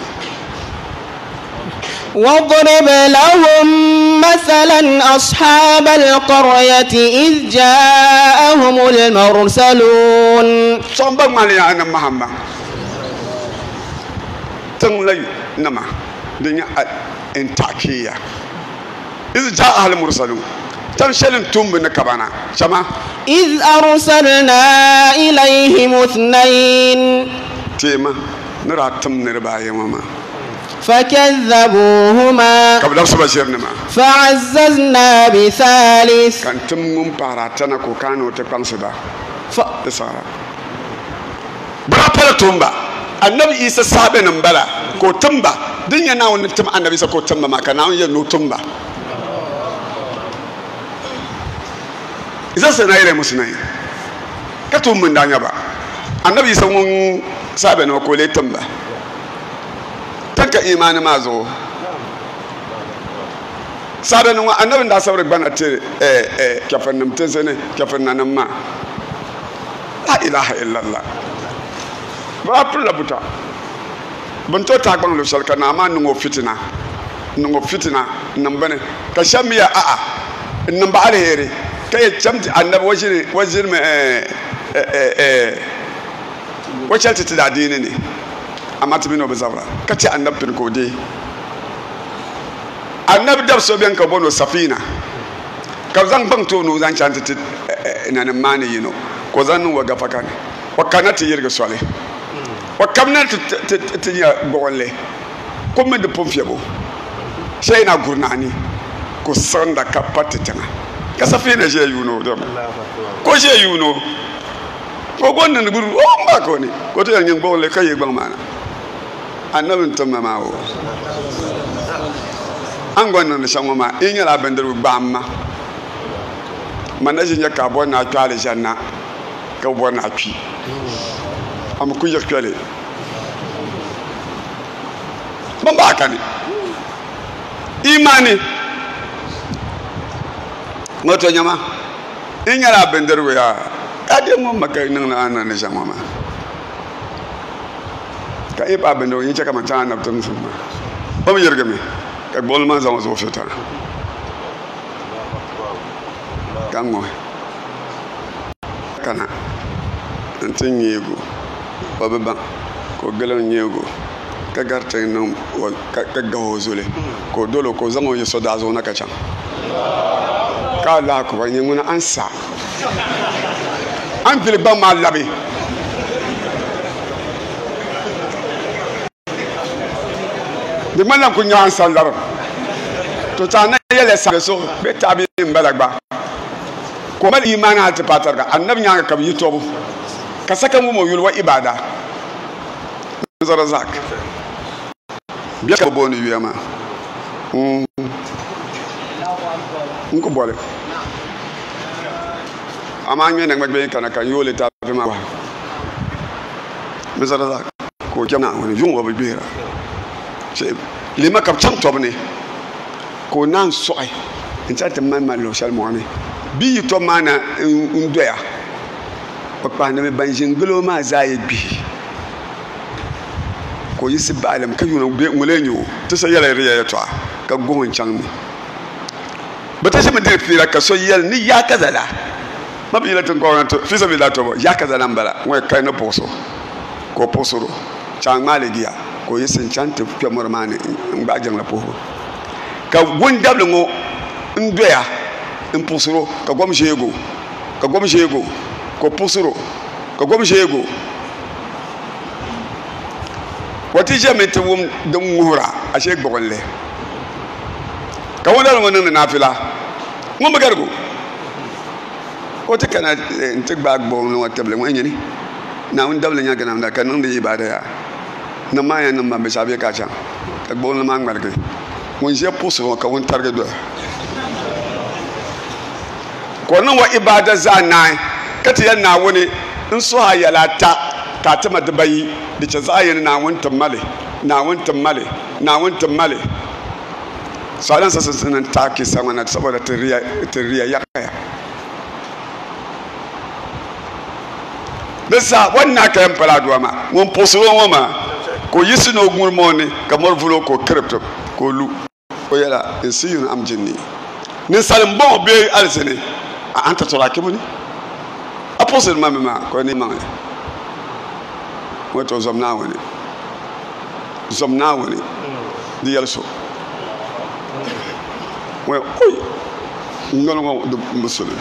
واضرب لهم مثلا أصحاب القرية إذ جاءهم المرسلون صنبك مالي أنا محمد تنلي نما دنيا انتاكية إذ جاء المرسلون تمشلن توم بنكبانا شما إذ أرسلنا إليهم اثنين تيما نرى تم نربايا ماما فكذبوهما فعززنا بثالث كان تم مباراتنا كوكانو تقام سبا ف... إسارة برابل تومبا النبي إيسا سابه نمبلا كو تمبا دنيا ناو نتم النبي إيسا كو تمبا ما كان ناو ينو تمبا إذا سنايرة مسناي كتوم من دانيا با النبي إيسا ون سابه نو كولي تمبا tanka imani ma zo sabe no annabi da sabre bana te eh eh kafan nam te sene kafan nan ma la ilaha illallah ba pula buta bonto ta gbon lo shalka na ma ngo fitina ngo fitina nan bane ka shamiya a a nan ba alheri kai chamti annabi wajiri wajir me eh eh eh wacce ta da dini ne amma tabi no bezawra kace annab pin ko de annab dab so ben ka bono safina ka zan ban to no zan chanta ti nan mane yino ko zan wa gafaka ne wa kanati yirga sole wa kamna ti ya golle ko men de pomfie bo shay na gurnani ko sanda ka patitana ka safina je yuno do ko je yuno ko gonna ne buru o ma ko ni ko to yan golle kay gbang mana annabin tumma mawo an gwanna ne shanwa ma in yala bandar ba amma manajin ya ka bona twale janna ka bona pi am ku ya twale ban ba ka ni imani moto nyama in yala bandar ya ade mo makai nan na ne shanwa ma ka iba bendo yin chaka mata na tun sun ma ba mu yarga me ka bol man zama zo fita kan mo kana antin yego ba ba ko galan yego ka garta nan ka ga hozule ko dolo ko zama yi soda zo na kacan ka la ko ban yin ansa an fil ba ma labi de man ko nyaa salar to ta na yele sa so be tabi mbalagba ko mal iman ha ta patar ga annabi nyaa ka yi tobu ka saka mu mo yul wa ibada zara zak biya ka bonu yema mm ko bole ama ngi nak magbe kana kan yole ta fi ma ba zara zak ko kema woni jungo be bira lima kap cham tobne ko nan soy intata man malo shal moane bi to mana ndoya papa na me banjin glo ma zaye bi ko yisi baalam ka yuna be ngulenyo to so yele riya to ka gon changni bata shi mudir fira ka so yel ni ya kazala mabila tan ko to fi sabila to ya kazala mbala ngwe kai no poso ko posoro changmale giya ko yisi chante ke mormane ngba jang la poho ka gon dable ngo ndoya impusuro ka gom shego ka gom shego ko pusuro ka gom shego wati jame te wum de ngura a shek bogolle ka wona ngo nang nafila ngo magargo o te kana nte bag bo no table ngo nyini na un dable nya kana kan nang de ibada ya na maya na mambe sabe ka cha ka bo no mang marke mo je pusuro ka won targe do ko nan wa ibada za nai kati yan na woni in so hayalata ta ta madabai da ce zayin na wuntan male na wuntan male na wuntan male salan sa sun take sama na saboda tiriya tiriya ya kaya bisa wannan kayan faladuwa ma won posuwa ma ko yisu no gurmoni kamar vulo ko crypto ko lu ko yala insiyun amjinni ni salim bon be alsene anta torakibuni apostle mama ko ni ma wato zomna wani zomna wani di yalso wa oy ngol ngol do musulmi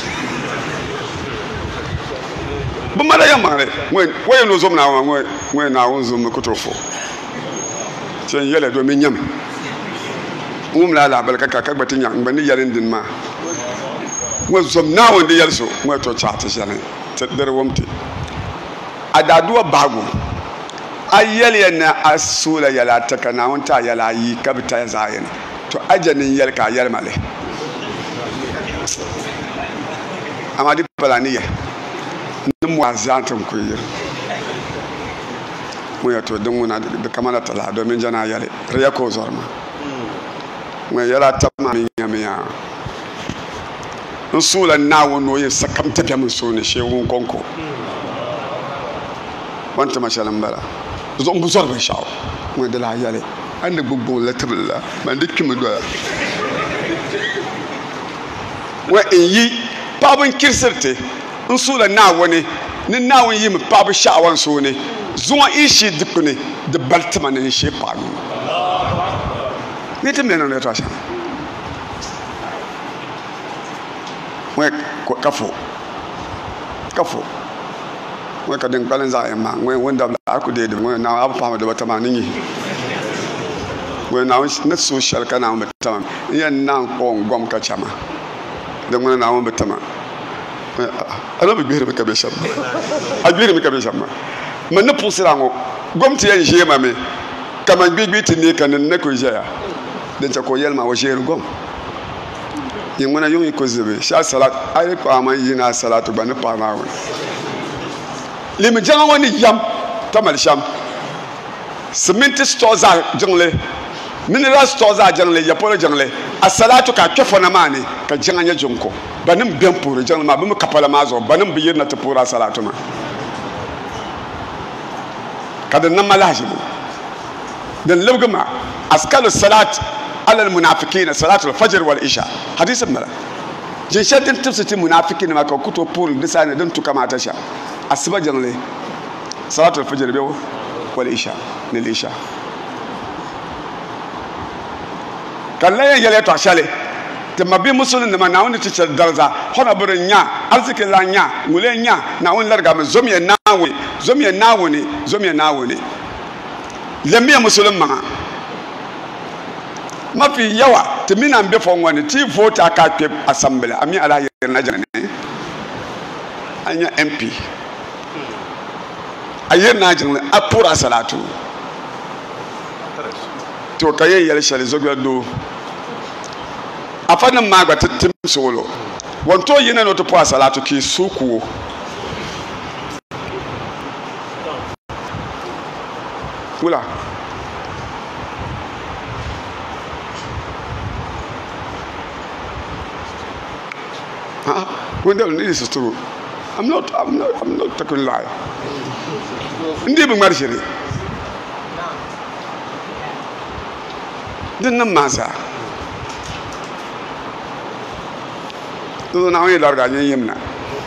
bu mala yamare moy way no zomna wa moy moy na won zum ko tofo sen yele do mi nyam mum la la balka ka batin yang bani yarin din ma mo zomna won di yalso moy to chaata jale te der womti adaduwa bago ayyal yana asula yala takana wanta yala yi kabta ya zayin to ajanin yalka yal male amadi palaniye nim wazantan kuyir mu ya to dun wona da kamala tala domin jana yale riya ko zorma mu yala tamma min yamiya usula nawo no yin sakam tafiya mun so ne shewun konko wanta mashalan bala zo mbu zor ban shawo mo de la yale ande gbogbo la tabla man de kimi do wa yi babun kirsirte usula nawo ne ni nawo yi mi babu sha'awan so ne zuwa ishi dukune da baltama ne she panu ni tim ne no to asha wa kafo kafo wa ka den kalan za ma wa wanda la ku de de na abu fama da bata ma ni wa na na social kana mu bata ma yan nan ko ngom ka chama dan wa na mu bata ma ana bi bere ka be shamma a bere ka be shamma man na pusira ngo gomti yan je ma me kama gbigbi tin ne kan na ko jaya dan ta ko yelma wa jeru gom yin wana yungi ko zebe sha salat ay ko ama yina salatu ban pa na won limi janga woni yam tamal sham cement stores a jangle mineral stores a jangle ya polo jangle as-salatu ka kefo na mani ka janga nya jonko banim bempuru jangle ma bum kapala mazo banim bi yirna ta pura salatu ma kada nan malahibu dan lugma askalu salat على المنافقين صلاة الفجر والعشاء حديث ملا جنشات تفسير المنافقين ما كوكتو بول دسانه دنتو كما تشا اسبا جنلي صلاة الفجر بيو والعشاء للعشاء كلا يلي تو اشالي تما بي مسلم ما ناوني تشل درزا هنا برنيا ارزك لا نيا مولي نيا ناون لرغا زومي ناوي زومي ناوني زومي ناوني لمي مسلم ما mafi yawa timina mbe fon wani ti vote aka kwe assembly ami ala yer na jane anya M P ayer na jane apura salatu to kayen yel shali zogwa do afana magba tim solo wonto yina no to po salatu ki suku wala when they need is true. I'm not, I'm not, I'm not talking lie. Ndi bi marshiri. din nan masa to na wani larga yin yimna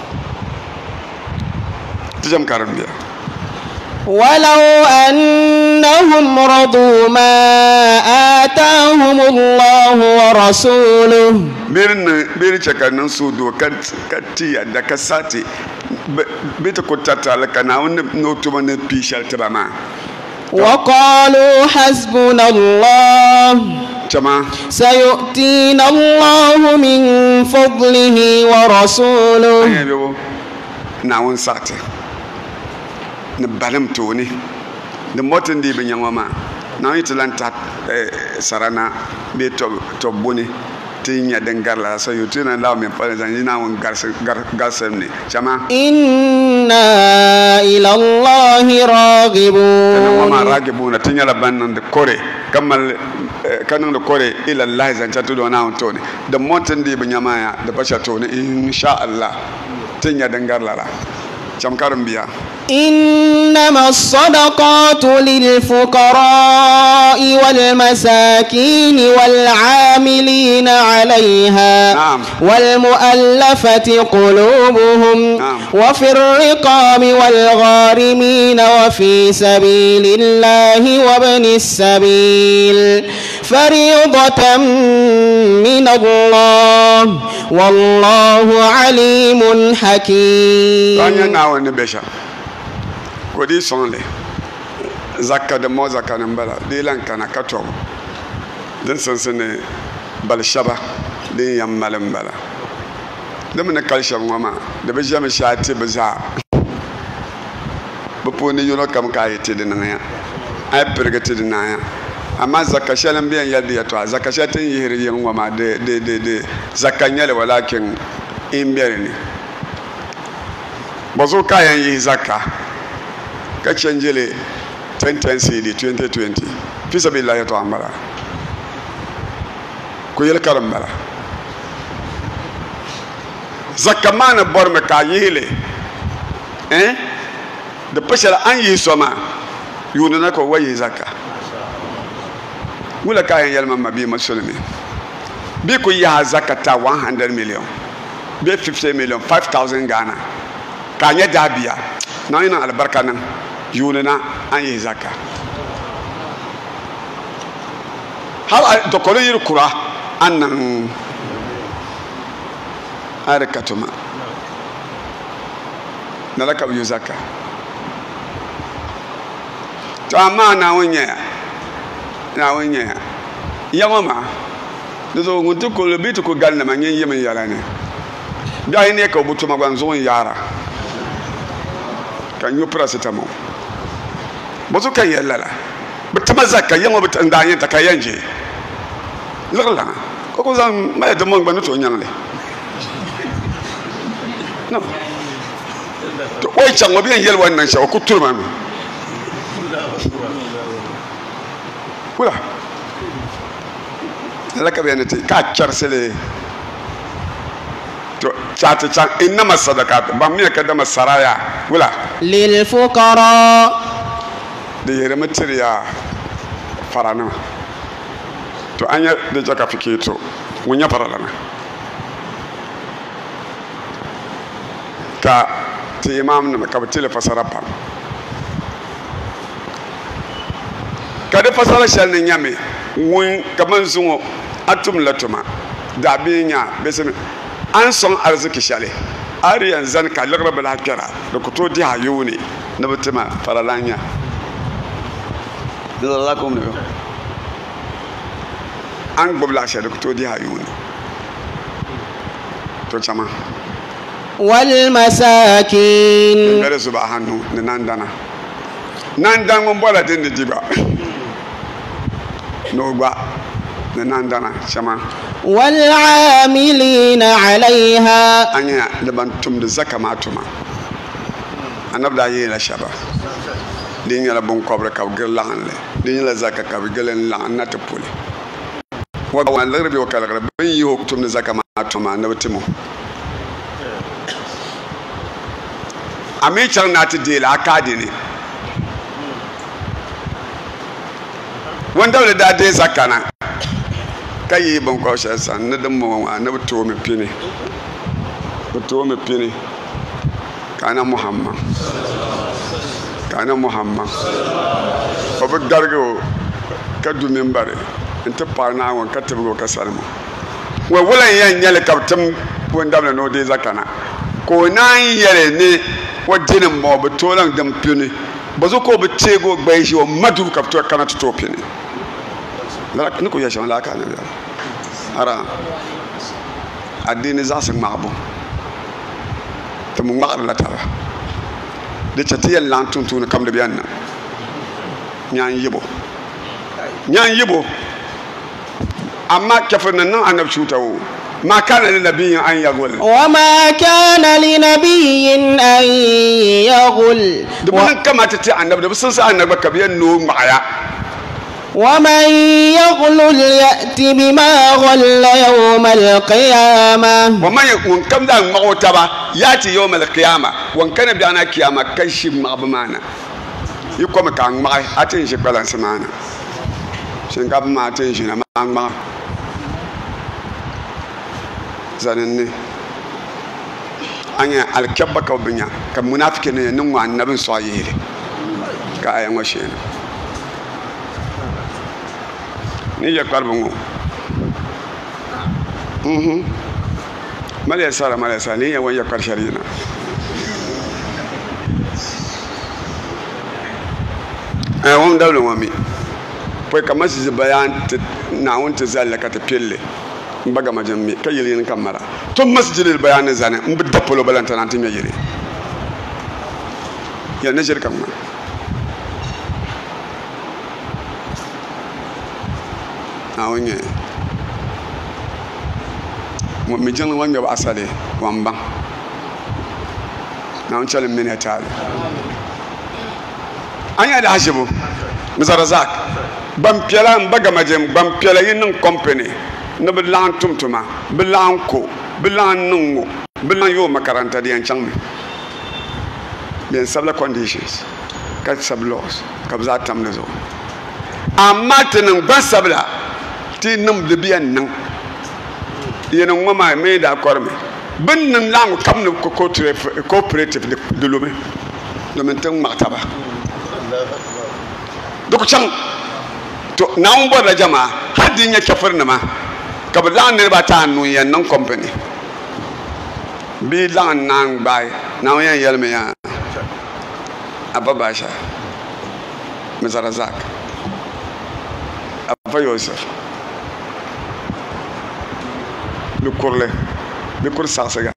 tijam karam biya ولو أنهم رضوا ما آتاهم الله ورسوله birin birin cakanin su dokar katiya da kasati bita kutata alkana wani notuma na fishar tabama وقالوا حسبنا الله jama سيؤتينا الله من فضله ورسوله an yabe na wani sati na balim tuni da motin di bin yamma na yi tilanta sarana be to to buni tinya dengarla so yutina law min pale zan ina won garsem ne jama inna ila allahi kana wama ragibun ragibuna tinya la bannan de kore kamal kanan da kore ila allah zan ta tudo na to ne da motin di bin yamma ya da basha to ne insha Allah tinya dengarla la jam karam biya إنما الصدقات للفقراء والمساكين والعاملين عليها نعم. والمؤلفة قلوبهم نعم. وفي الرقاب والغارمين وفي سبيل الله وابن السبيل فريضة من الله والله عليم حكيم. kodi sonle zakka da mo zakka nan bala dilan kana kato din sansane bal shaba din yammalan bala da mun kalshan wama da be jama shati baza bu poni yono kam kayete din nan ya ay pergete din nan ya amma zakka shalan biyan yadda ya to zakka shatin yihiri yan wama de de de de zakka nyale walakin in biyar ne bazo kayan yi zakka ka canjele ten ten C D twenty twenty fi sabilillah to amara ko yel karam bala zakamana borme ka yele eh da pashara an yi soma yuna na ko waye zakka mula kayan yalma mabi musulmi bi ko ya zakata one hundred million bi fifty million five thousand Ghana kanya dabiya na ina albarka nan yunina an yi zaka har da kore yir kura annan arkatuma na laka yu zaka to amma na wonya na wonya yawa ma da zo ngutu ko lebitu ko galna ma nyen yemen yala ne biya ne ka butuma gwanzo yara kan yu paracetamol bozo kan yalla la bitama zakka yango bitanda yin takayanje lagla ko ko zan mai da mon banu to nyangle no to oi chango bien yel wannan sha ko turma mi kula laka benati ka charsele to chata chan inma sadaqat ba mi ka da masaraya kula lil fuqara da yare materiya farana to anya da jaka fike to munya faralana ka ti imam na ka bitile fasara pa ka da fasara shal ne nyame wun kaman zungo atum latuma da binya besemi an son arziki shale ariyan zan ka lagraba lakira da kuto di hayuni na bitima faralanya Allah kom ne an gbobla shi da kuto di hayuni to chama wal masakin ngare subhanahu ne nandana nandan mon bola den de diba no gba ne nandana chama wal amilina alaiha anya da bantum da zakamatuma anabda yi la shaba din yala bon kobre ka girlan le din yala zakka ka gilan la na ta pole wa wa larbi wa kala ban yi hukum da zakamatuma na batimo ami char na ti de la ka de ni wanda le da de zakana kai ban ko sha san na dan mu na to me pini to me pini kana muhammad kana muhammad ba ba gargo ka du minbare inta parna won ka tabgo ka salmu wa wulan yan yale kaptam wanda no de zakana ko nan yare ne wajinin mo ba tolan dam pini bazo ko ba tego gbai shi wa madu kapto kana to pini la ni ko ya shan la kana ara addini za su mabu ta mun ma'ar la tara da chatiyan lan tuntun kam da biyan nan nyan yibo nyan yibo amma kafin nan annab shutawo ma kana lin nabiyyin an yagul wa ma kana li nabiyyin an yagul dubun kamata ta annab da sun sa annab ka biyan no ma'aya ومن يغلل يأتي بما غل يوم القيامة ومن يكون كم ذا مغوتبا يأتي يوم القيامة وان كان بيانا قيامة كيشي مغبمانا يقوم كان معي أتنشي بلان سمانا شنقاب ما أتنشي نمان ما زانني أنا الكبة كوبنيا كمنافقين ينمو عن نبي صحيح كأي مشين ni ya karbungo mhm mala sara mala sara ni ya wanya karsharina eh won dawlo wami poi kamar su bayan na won ta zalaka ta pelle mbaga majammi kayiri ni kamara to masjidil bayan zane mbi dapolo balantana tin ya yiri ya najir kamma awonye mo mi jeng wanga ba asale wamba na on chale minetale anya da hashibu misarazak bam piala mbaga majem bam piala yin company no bilan tumtuma bilan ko bilan nungo bilan yo makaranta di changme bien sabla conditions kat sablos kabza tamnezo amma tanin ban sabla ti num de biyan nan yena ngoma me da korme bin nan lang kam ne ko cooperative de lome do men tan martaba do ko chang to na on bo da jama haddi nya kafir na ma ka ba lan ne ba ta nu yan nan company bi lan nan bai na on yan yelme ya ababasha mizarazak afa yosef le courle le cour sarsega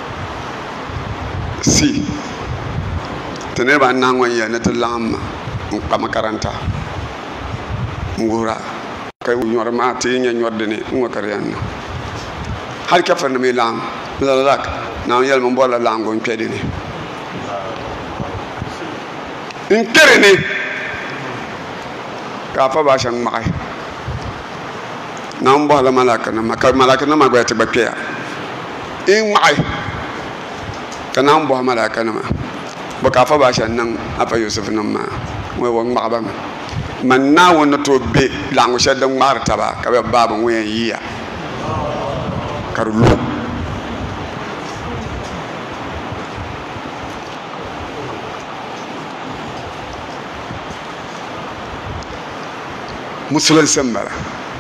si tene ba nangwa ya net lamma pa makaranta ngura kay ñor ma te ñe ñor dene ngwa kariyan har ka fa na mi lam la lak na yel mo bola lango ñpede ni in tere ni ka fa ba shan mai na mbo la malaka na maka malaka na magwa te bakya in mai kana mbo malaka na ma baka fa ba shan nan afa yusuf nan ma we won ma ba man na won to be lango shedan marta ba ka be baba wen yiya karulu musulun sambara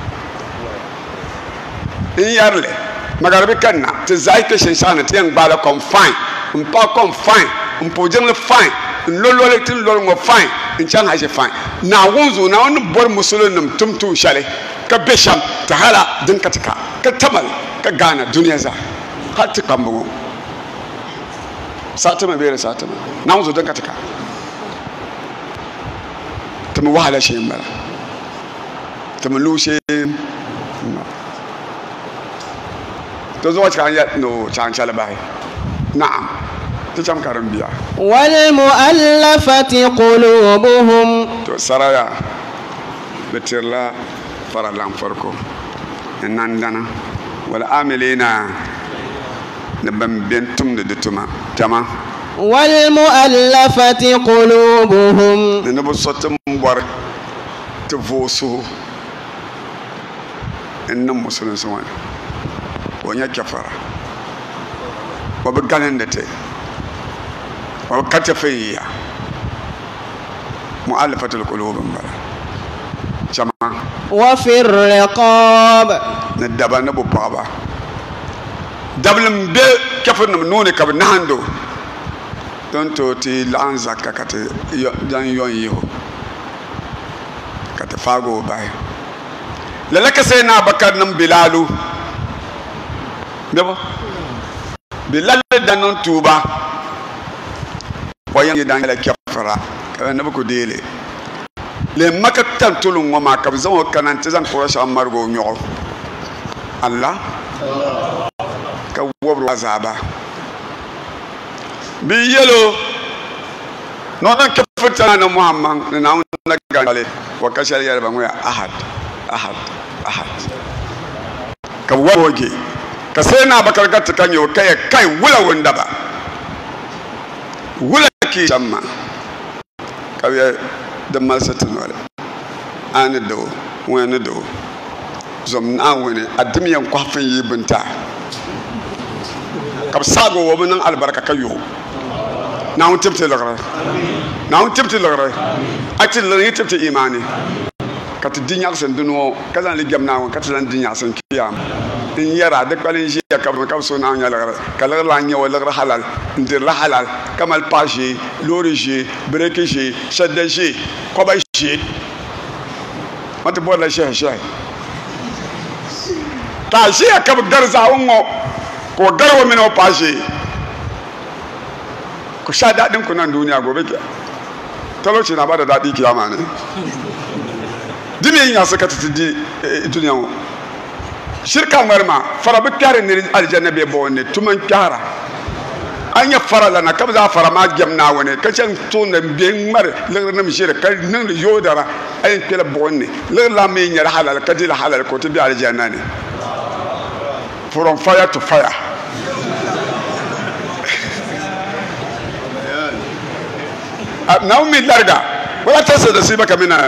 in yarle magarbi kanna te zaike shenshana te yang bala confine un pa confine un pojeng le fine un lolo le tin lolo ngo fine in chan haje fine na wonzo na on bor musulun num tumtu shale ka besham ta hala din katika ka tamal ka gana duniya za hatta kambu satama bere satama na wonzo din katika tamu wahala shi mbara tamalushe to zo kan ya no chan chala bai na'am to cham karam biya wal mu'allafati qulubuhum to saraya betirla fara lam farko nan dana wal amilina na bam bentum de tuma tama wal mu'allafati qulubuhum ne bo sotum bor ti vosuhu n niŋ musulunsi ŋɔ ni o nyɛ kɛfara o bi galindi ti o bi ka ti fin yiya mu'allafatul qulub n bala chama wa fi riqab ni daba ni bu paɣaba dabilim be kɛfurinim nuuni ka bi nahando don to ti laɣim zakka ka ti dan yon yiho ka ti faago o bahi lala ka sai na bakar nim bilalu bebo bilal dan non tuba wayan dan la kafara ka na ko dele le maka tan tulun wa ma ka zan kanan ta zan quraish amargo nyo Allah ka wobro azaba bi yelo non ka fita na muhammad na na gale wa kashal yarba mu ahad ahad ahad ka woge ka sai na bakar gatta kan yau kai kai wula wanda ba wula ki jamma ka ya da malsatin wala an do wani do zom na wani admiyan kwafin yi binta ka sago wa mun albarka kayo na un tibti lagara na un tibti lagara atil lan tibti imani ka ti dinya sen duno ka zan ligam na ka ti lan dinya sen kiyam in yara da kwalin shi ya ka ka so na nya lagara ka lagara nya wala lagara halal ndir la halal kamal pashi lori shi breke shi shadda shi ko ba shi mata bola shi shi ta shi ka garza wongo ko garwa min o pashi ku sha dadin ku nan duniya gobe ke talauci na bada dadi kiyama ne dinin ya saka ta di duniya shirka marma fara bi kare ne aljanna be bonne tuman kara anya fara la na kabza fara ma jamna wone kacan to na be mar le na mi shirka nan le yodara ayin kala bonne le la me nyar halal kadila halal ko to bi aljanna ne from fire to fire naomi larga wala tasa da siba kamina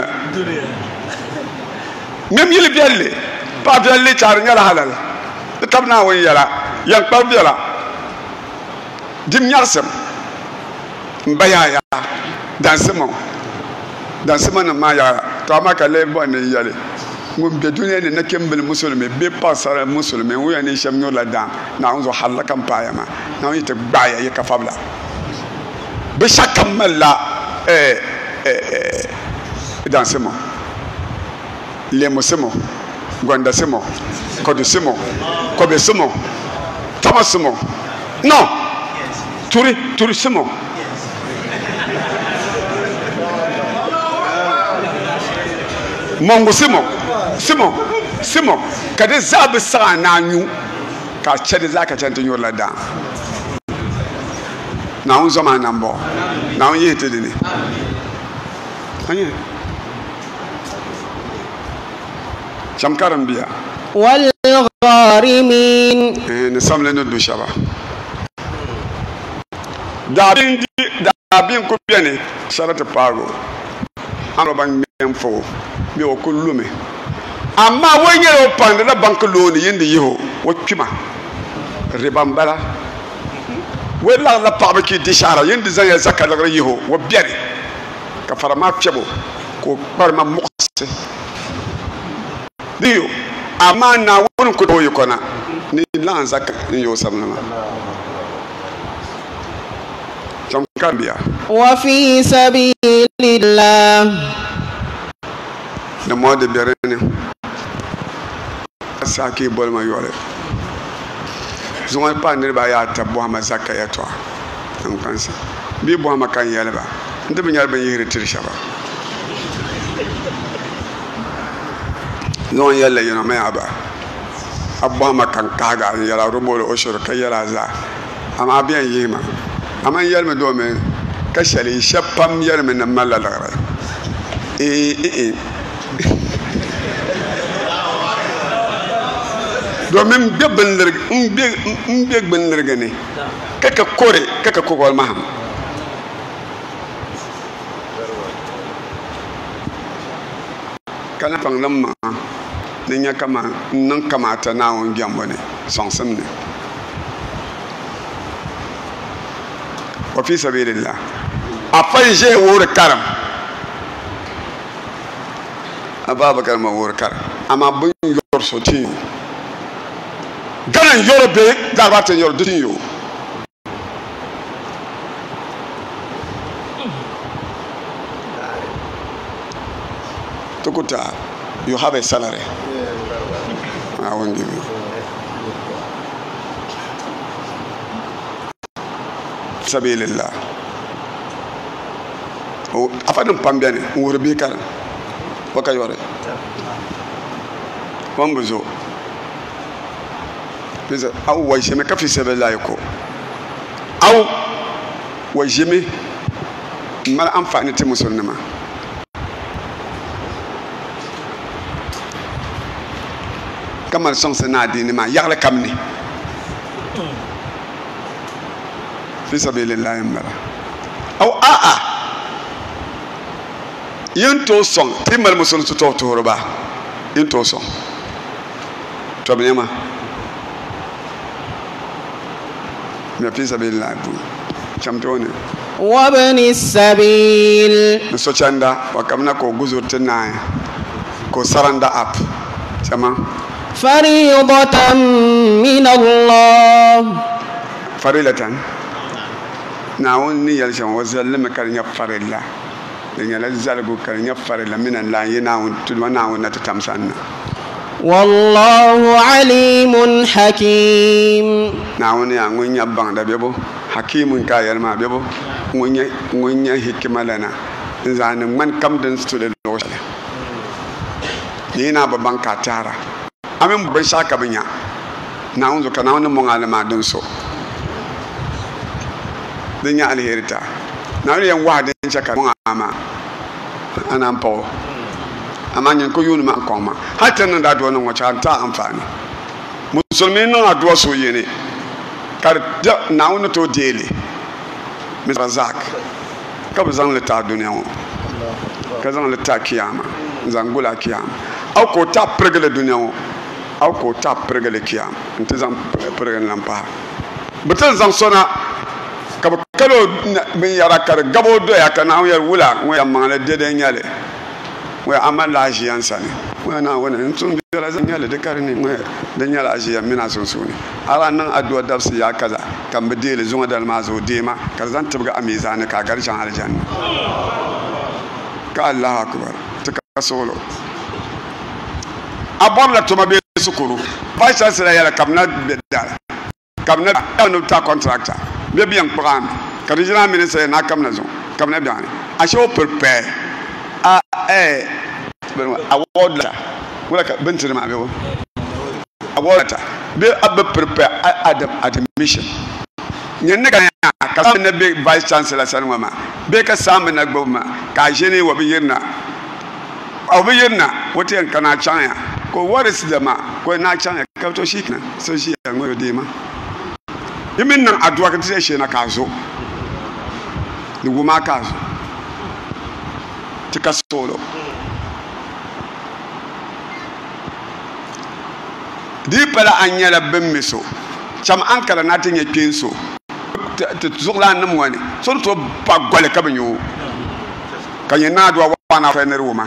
même yili bielle pa bielle char nyala halal tabna won yala yang pa biela dim nyarsam mbayaya dans ce moment dans ce moment ma ya to ma ka le bon yale ngum be dunya ne nakembel musulmi be pasara musulmi wo yani sham nyola dan na unzo halaka mpayama na yite gbaya ye ka fabla be chakamalla eh eh dans ce moment lemo semo gonda semo kodu semo kobe semo tama semo non turi turi semo mongo semo semo semo kade zabe sa na nyu ka chede zaka chante nyola da na unzo ma nambo na on yete dini anye Shamkaram biya wal gharimin eh ne samle no do shaba dabin di dabin ko biene sharata pago ando ban men fo bi o kullume amma wonye o pande na bank loan yindi yiho wo twima ribambala wala la paba ki dishara yindi zanya zakka la yiho wo biere ka farama febo ko barma muqse diyo amma na won ko do yikona ni lan zakka ni yo samna jam kambia wa fi sabilillah de mode berene saki bolma yole zuma pa ne ba ya tabo ma zakka ya to an kansa bi bo ma kan yele ba ndu nyar ba yiri tirsha ba non yalla yana mai aba abba ma kan kaga yala rubolo oshur kai yala za amma biyan yima amma yalma do me kashali shappam yalma nan malala eh eh domin bebin lirg in bebin lirga ne kaka kore kaka kogol maham kana pang lamma ninya kama nan kamata na won gyambo ne sonsam ne wa fi sabilillah afai je wor karam ababakar ma wor karam ama bun yor so tin ganan yor be da ba ten yor tin yo Tukuta, you have a salary. I won't give you. Sabilillah. Oh, afadum pambiane, ngurbi kar. Waka yore. Wambuzo. Pesa au wajeme kafi sabilillah yako. Au wajeme mal amfani te musulma. Kamar son sana dini ma yagle kamni fi sabilillah yamara aw a a yento son timal musul su to to ba yento son to bnyama me fi sabilillah bu chamtone wabni sabil so chanda wakamna ko guzo tinaya ko saranda app chama فريضة من الله فريضة ناون نيال شان وزلم كان يفر الله لأن الزلق كان يفر الله من الله يناون تدوى ناون نتتمسان والله عليم حكيم ناون يا نون يبان دا بيبو حكيم كاير ما بيبو نون نون حكمة لنا زان من كم دنس تدل لوش ينا ببان كاتارا amin ban shaka banya na unzo kana wani mon alama don so din ya alherita na wani yan wahadin shaka mon ama ana pawo amma nyen ko yunu ma ko ma hatta nan da do nan wacha ta amfani musulmi nan addu'a so yene kar na wani to dele misra zak ka bazan lita duniya ka zan lita kiyama zangula kiyama au ko ta pregale duniya aw ko ta pregale kiyam nti zan pregale lampa betan zan sona ka kalo bin yara kar gabo do ya kana yar wula wa mangale dede nyale wa amala ajiyan sane wa na wona ntun dira zan nyale de karni wa de nyala ajiyan mina sun suni ala nan addu'a dafsi ya kaza kan bedele zuma dal mazo dema kar zan tabga amizane ka garshan aljanna ka Allahu akbar ta solo abon la tuma be sukuru vice chancellor yala kamna bedala kamna no ta contractor be bien program ka regional minister na kamna zo kamna bien a show prepare a eh award la wala ka bentir ma be wo award ta be abbe prepare adam admission nyen ga ka sa ne be vice chancellor sanwa ma be ka sam na gboma ka jene wa be yirna aw be yirna wote en kana chanya ko waris da ma ko na chanya ka to shi kana so shi ya ngoyo de ma yimin nan addu'a ka tsaye shi na kazo ni guma kazo tika solo di pala anyala bemmeso cham ankara na tinye kenso te zugla nam wani so to ba gole ka banyo kanye na addu'a wana fa ne ruma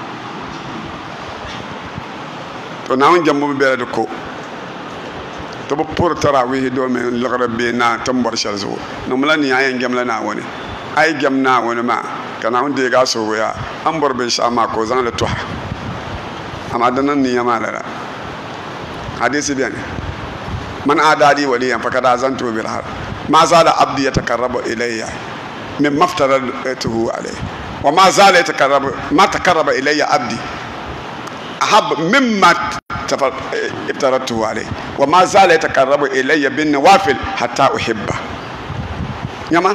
to na on jambo be de ko to bo pour tarawih do men lagra be na tambar shalzo no mala ni ayen jamla na woni ay jamna woni ma kana on de ga so ya ambor be shama ko zan le toha amadanan ni yama la hadisi bien man adadi waliyan fakada zantu bil har ma zala abdi yatakarrabu ilayya min maftaratuhu alayhi wa ma zala yatakarrabu ma takarraba ilayya abdi ahab mimma ابترته عليه وما زال يتقرب الي بالنوافل حتى احبه يما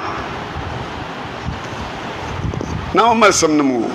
نعم ما سمنمو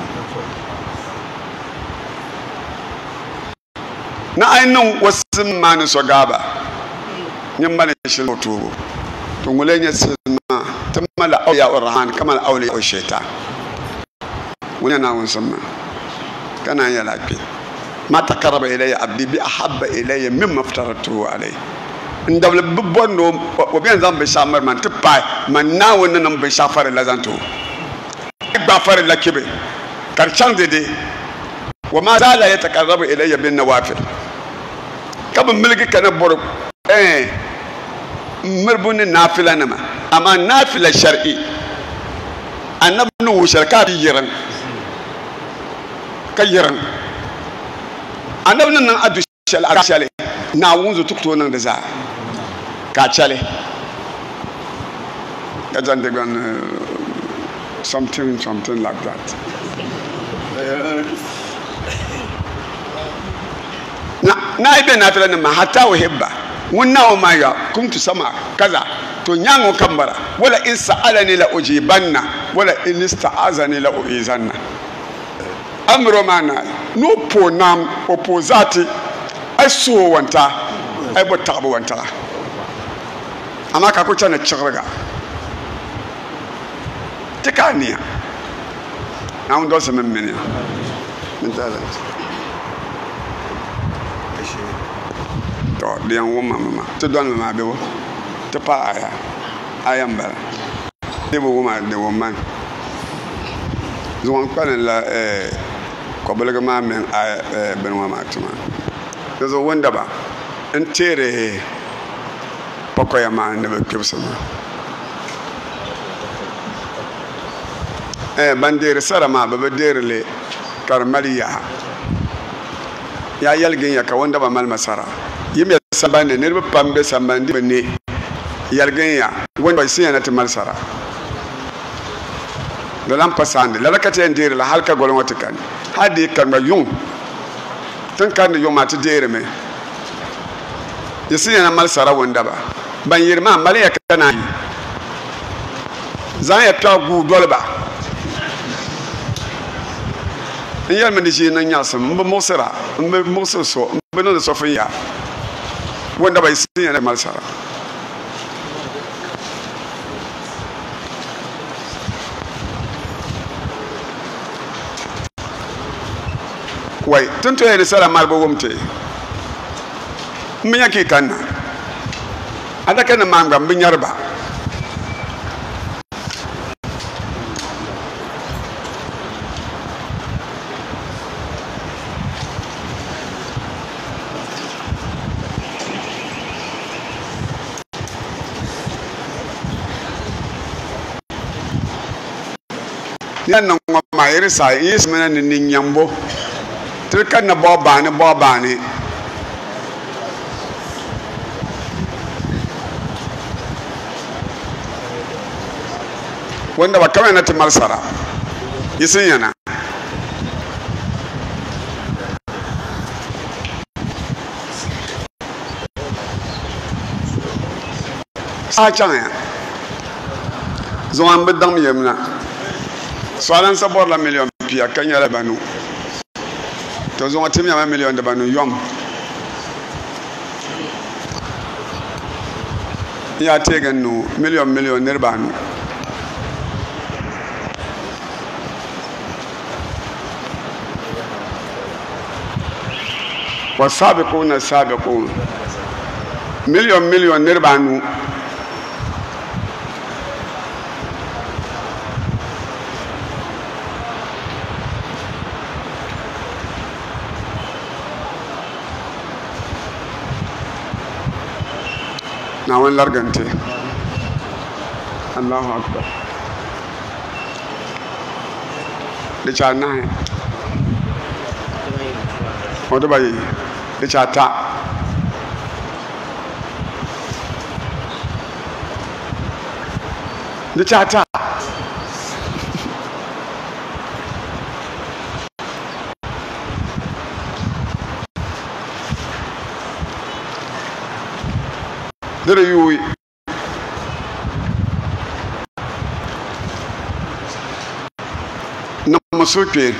na ainihin wasu mani so gaba yin bane shi to tungulen ya suna ta mala auya urhan kamar auliya shaitan wani na wani sama kana ya lafi ma taqarraba ilayya abdi bi ahabba ilayya mimma aftaratuhu alayhi ndabla bondo o bien zambe shamar man tipa man na wannan nan bai shafar la zanto ba far la kibe karshen de wa ma zala yataqarrabu ilayya bin nawafil kabin milki kana bor eh marbun nafila nama amma nafila shar'i annabi nu sharka bi yiran kayiran annabi nan adu shal arshale na wunzu tukto nan da za ka chale kajan de gan something something like that na na ibe na fela na hatta uhibba wunna wa ma ya kuntu sama kaza to nyango kambara wala in sa'alani la ujibanna wala in ista'azani la uizanna amro mana no ponam opposati aso wanta ai bota abu wanta amma ka ko tana chirga tikaniya na ndo se memene mentala to diyan woma mama to don mama be wo to pa aya aya mbara debo woma de woman zuwan kwanan la eh ko balaga ma men aya ben woma tuma to zo wanda ba en tere pokoya ma ne be kebsama eh bandere sarama ba bandere karmaliya ya yalgin ya ka wanda ba mal masara yimi sabane ne ba pambe sambandi ne yalgin ya wanda sai na tamal sara da lam pasande la rakata ndere la halka golon wata kan hadi kan ba yun tan kan yo mata dere me yasi na mal sara wanda ba ban yirma mal ya kana zan ya ta gu dolba yar man shi nan ya san ba mosara ba moso so ba no so fiya wanda bai sin yana malsara wai tunto yana sara mal ba wumte mun yake kanna adaka na manga bin yarba yan nan ma yiri sa is mena ni nyambo tilkan na boba ne boba ne wanda ba kawai na timar sara yisin yana sa can ya zuwan bidan yamna soalan sabor la million pia kanya la banu to zo tim ya million de banu yom ya tegen no million million ner banu wasabiquna sabiqun million million ner banu na wani largante Allahu akbar da cha na hai odo bayi da cha ta da cha ta dere yuwi na masuke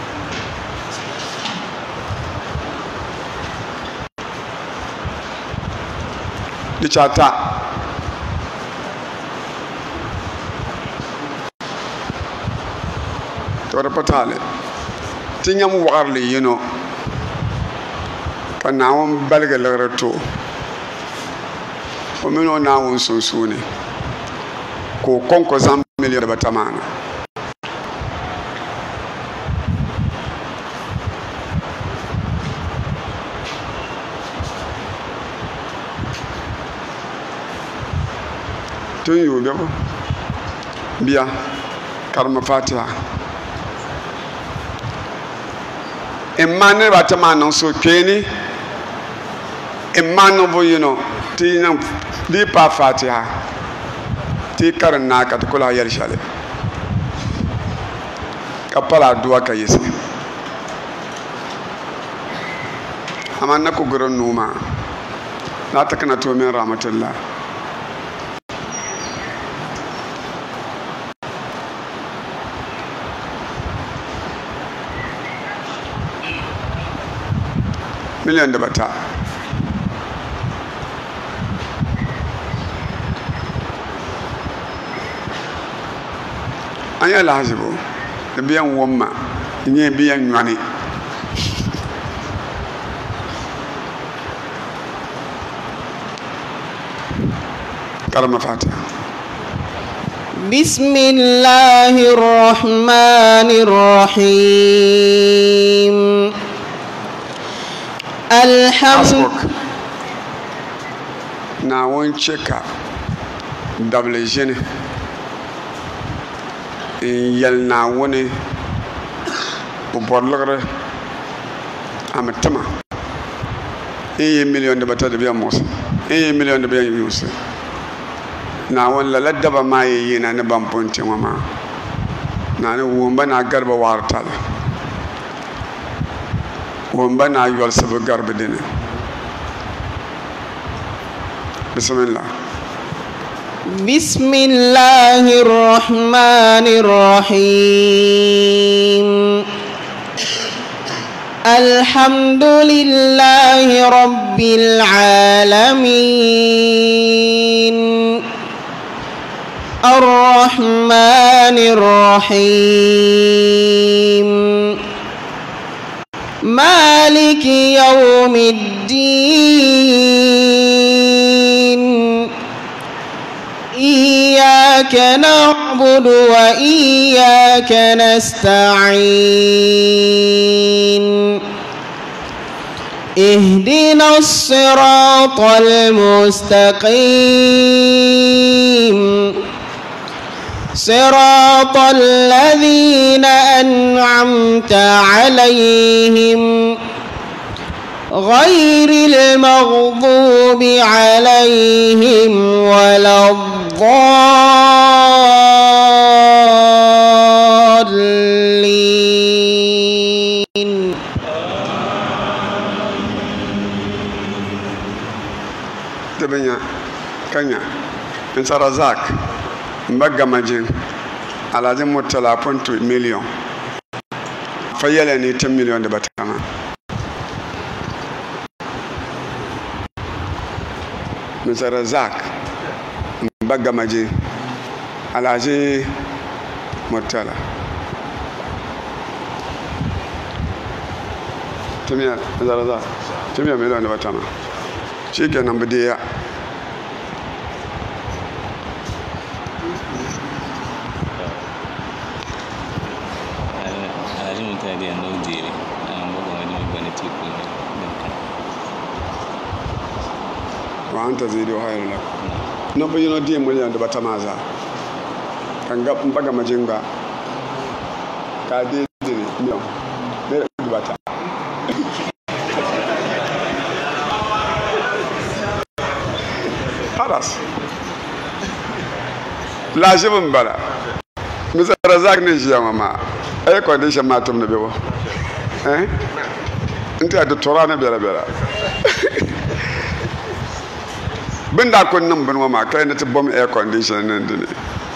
di chata to repatale tɩ yãmb wagrle yĩno pa naawõ balga lagr to fo me no naawõ sunsuune ko kõnko zãmb million ba tamaana tun yuube bo biya karma fatiha in ma niraba ti maa niŋ suhukpeeni in ma niŋbu yino ti yi niŋ di yi pa fatiha ti yi karim naa ka ti ku lahi yɛli shɛli ka pala aduwa ka yisi amma na ku guri nuu maa na ti kana to min rahmatullah miliyan da bata an yi alhazibo da biyan wamma in yi biyan yoni karama fata بسم الله الرحمن الرحيم الحمد na won cheka double jene in yal na woni bu borlogre amatama in million de bata de biya mos in million de biya yus na won la ladaba ma yi na ne bamponti mama na ne wumba na garba wartal wumba na yol sabu garba dine bismillah بسم الله الرحمن الرحيم الحمد لله رب العالمين الرحمن الرحيم مالك يوم الدين إياك نعبد وإياك نستعين اهدنا الصراط المستقيم صراط الذين أنعمت عليهم غير المغضوب عليهم ولا الضالين تبنيا كنيا من سرزاك مبقى مجين على ذي متلا بنت مليون فيلني تم مليون دبتاما Mister Razak Mbagamaji Alhaji Murtala Tumia Mister Razak Tumia milioni batama Shike namba dia Alhaji Murtala dia no dili ana mbogo ngani mbani tiku وأنت زيد وخير لك نبي ينادي مليون دبا تمازا كان غاب مبغا ماجينغا كادي دي ميون دي دبا تا خلاص لا شبن بلا Mister Razak نجي يا ماما أي كونديشن ما تم نبيه إيه أنت هذا ترانا بلا بلا benda ko nam ban ma kay na te bom air condition nan dini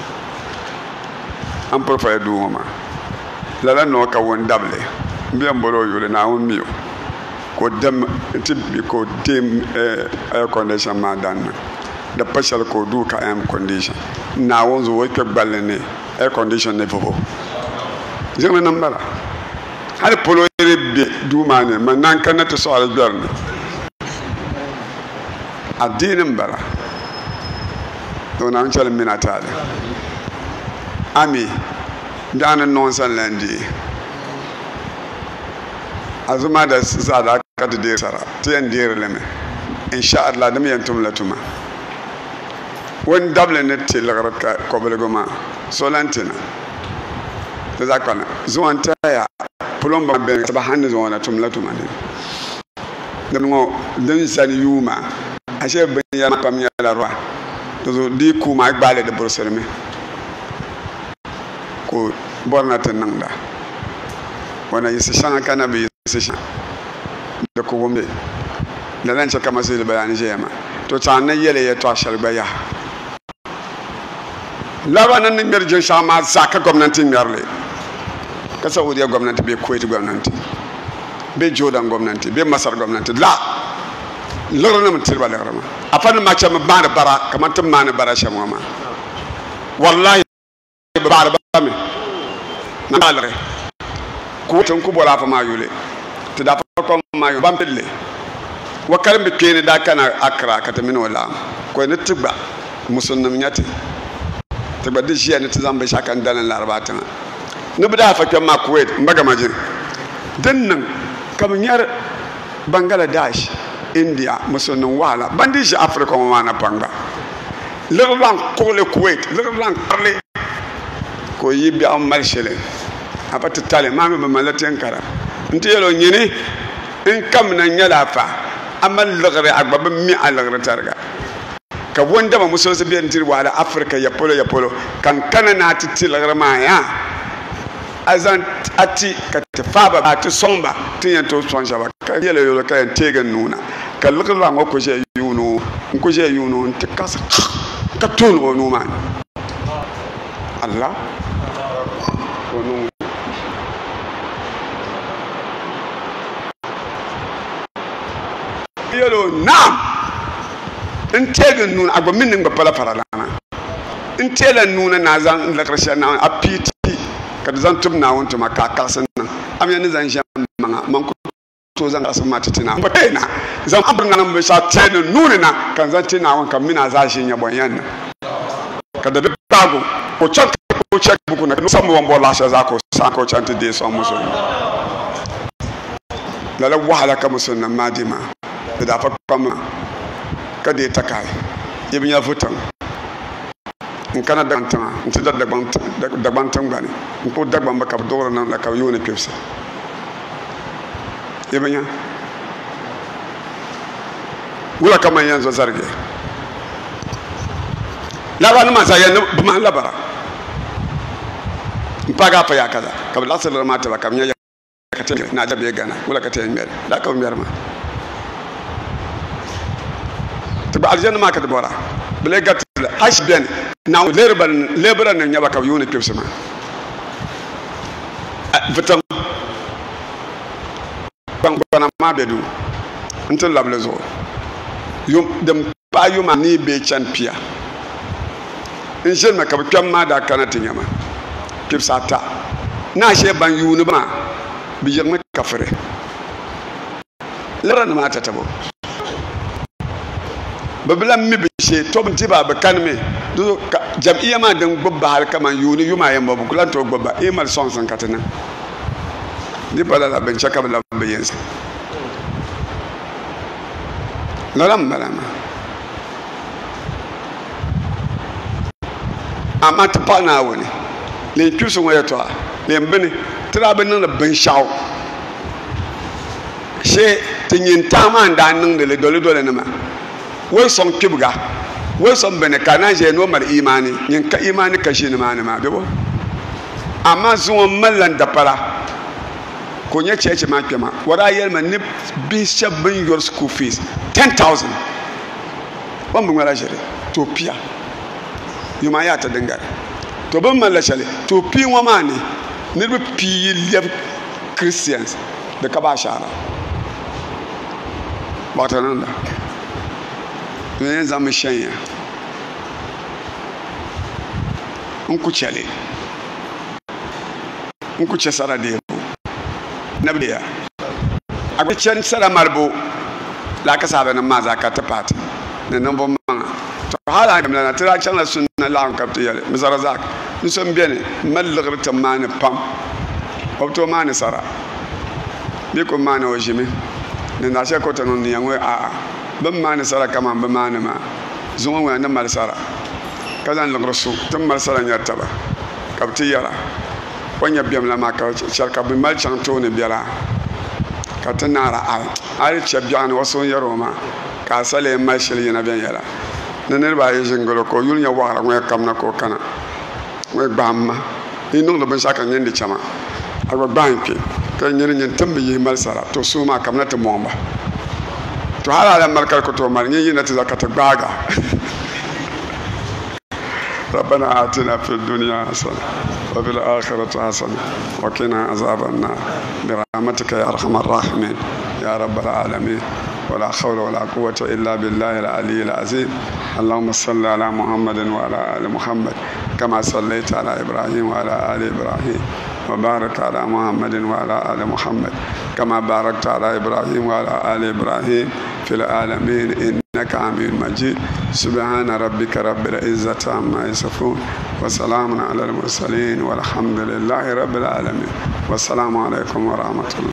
am pour fa du ma la la no ka won dable mbiam bolo yule na won miyo ko dem tibbi ko dem air condition ma dan da pashal ko du ka air condition na won zo wo ke balle ne air condition ne fofo jema nam bala hal polo be dumane man nan kan to so ala jorne adinin bara to nan chal minata de ami dana non san landi azuma da sada ka de sara tiyan dire leme insha Allah dum yantum latuma won dable ne te lagarat ka ko bele goma solantina da zakana zuwan taya plomba be ta hanne zuwan tum latuma ne dan ngo dan san yuma ashe ben ya pam ya la roi to di kuma gbale de borselme ko borna tan nangda wana yisi shanga kana be yisi shanga da ko wombe da nan ce kama sai bayani jema to ta nan yele ya to shalba ya labanan ni merje shama zaka gwamnati ngarle ka saudiya gwamnati be kuwait gwamnati be jordan gwamnati be masar gwamnati la lorna mun tirba la rama afan ma ce ma bana bara kamar tun ma na bara shama ma wallahi bara ba me na balare ko tun ku bola fa ma yule to da fa ko ma yu bampille wakar be kene da kana akra kata min wala ko ne tibba musunnam nyati tibba de jiya ne tizam be shakan dalan larbata ne bida fa kan ma kuwait mbaga majin dannan kam nyar bangladesh india musunnam wala bandi ji afrika mo wana panga lerlan ko le kuwait lerlan parle ko yibi am marshele apata tale mame be malaten kara ntiyelo nyini in kam na nyala fa amal lagre agba ba mi alagre targa ka wonda ma muso se bien tir wala afrika ya polo ya polo kan kana na titi lagre ma ya azan ati ka tafaba ati somba tinya to sonja ba ka yele yo ka tega nuna ka lagre la ngoko je yuno ko je yuno te kasa ka tun wonu man allah wonu yelo nam integen nun agba min ngba pala paralana intela nuna na zan la krasha na apiti kad zan tum na wonto maka kasan nan am yan zan jam manga man ko to zan asan matitina ba na zan abrna nan be sa tene nuna na kan zan tina won kan mina za shi nya bonyan kada be bago ko chak ko chak buku na no samu won bola sha za ko sa ko chante de so muso la la wahala ka musunna madima da fa kama kada ya takai ibn ya futan in kana da tana in ta da ban da ban tangani in ko da ban baka dora nan la ka yone pepsi ibn ya wala kama yanzu zarge laban ma sai yan ba labara in paga fa ya kaza kabla sallar mata ba kam ya ka ta na da be gana wala ka ta yin mer da ka mer ma ba aljanna ma ka da bora bele gat hash ben na lerban lebran nan yaba ka yuni pepsima vitam bang bana ma bedu until lable zo yum dem pa yuma ni be champia in shen ma ka kyam ma da kana tinyama pepsata na she ban yuni ba bi yerma kafre leran ma ta tabo babila mi be she to binti ba bakan me do jam'iyya ma dan gbabba har kaman yuni yuma yan babu kulan to gbabba e mal son san katana di bala la ben chaka bala be yes laram balama ama ta pa na woni le kyusu waya to le mbene tra ben na ben shaw she tinyin tama ndan nan de le dole dole na ma wai son kibga wai son bene kana je no mal imani yin ka imani ka shi ne ma ne ma bebo amma zuwa mallan da fara ko nya cece ma kema wara yel ma ni bi shabin your school fees ten thousand ban bin wala jere to pia yuma ya ta dinga to ban malla shale to pi wa ma ne ni bi pi liab christians da ka ba shara ba ta nan da ne zamu shanya in ku chale in ku ce sara da yabo nabiya a chen sara marbo la ka sabe na ma zakata pat ne no bo ma to hala ga na tira chan la sunna la ka to yale misara zak ni som bene malgr tamane pam opto mane sara bi ko mane o jimi ne na she ko to non yanwe a bam mane sara kama bam mane ma zunga wa na mal sara kazan lagr su tam mal sara nyata ba ka to yara wanya biam la ma ka sharka bi mal chan to ne biara ka tanara al al chabian waso yaro ma ka sale ma shil yana ben yara ne ne ba yi jingolo ko yul nya wara ngwe kam na ko kana ngwe bamma inu do ban saka nyende chama agba banki ka nyere nyen tambe yi mal sara to suma kam na to momba to hala la markal ko to mar nyi na ta zakata baga ربنا آتنا في الدنيا حسنة وفي الآخرة حسنة وقنا عذاب النار برحمتك يا أرحم الراحمين يا رب العالمين ولا حول ولا قوة إلا بالله العلي العظيم اللهم صل على محمد وعلى آل محمد كما صليت على إبراهيم وعلى آل إبراهيم وبارك على محمد وعلى آل محمد كما باركت على إبراهيم وعلى آل إبراهيم في العالمين إنك حميد مجيد سبحان ربك رب العزة عما يصفون وسلام على المرسلين والحمد لله رب العالمين والسلام عليكم ورحمة الله.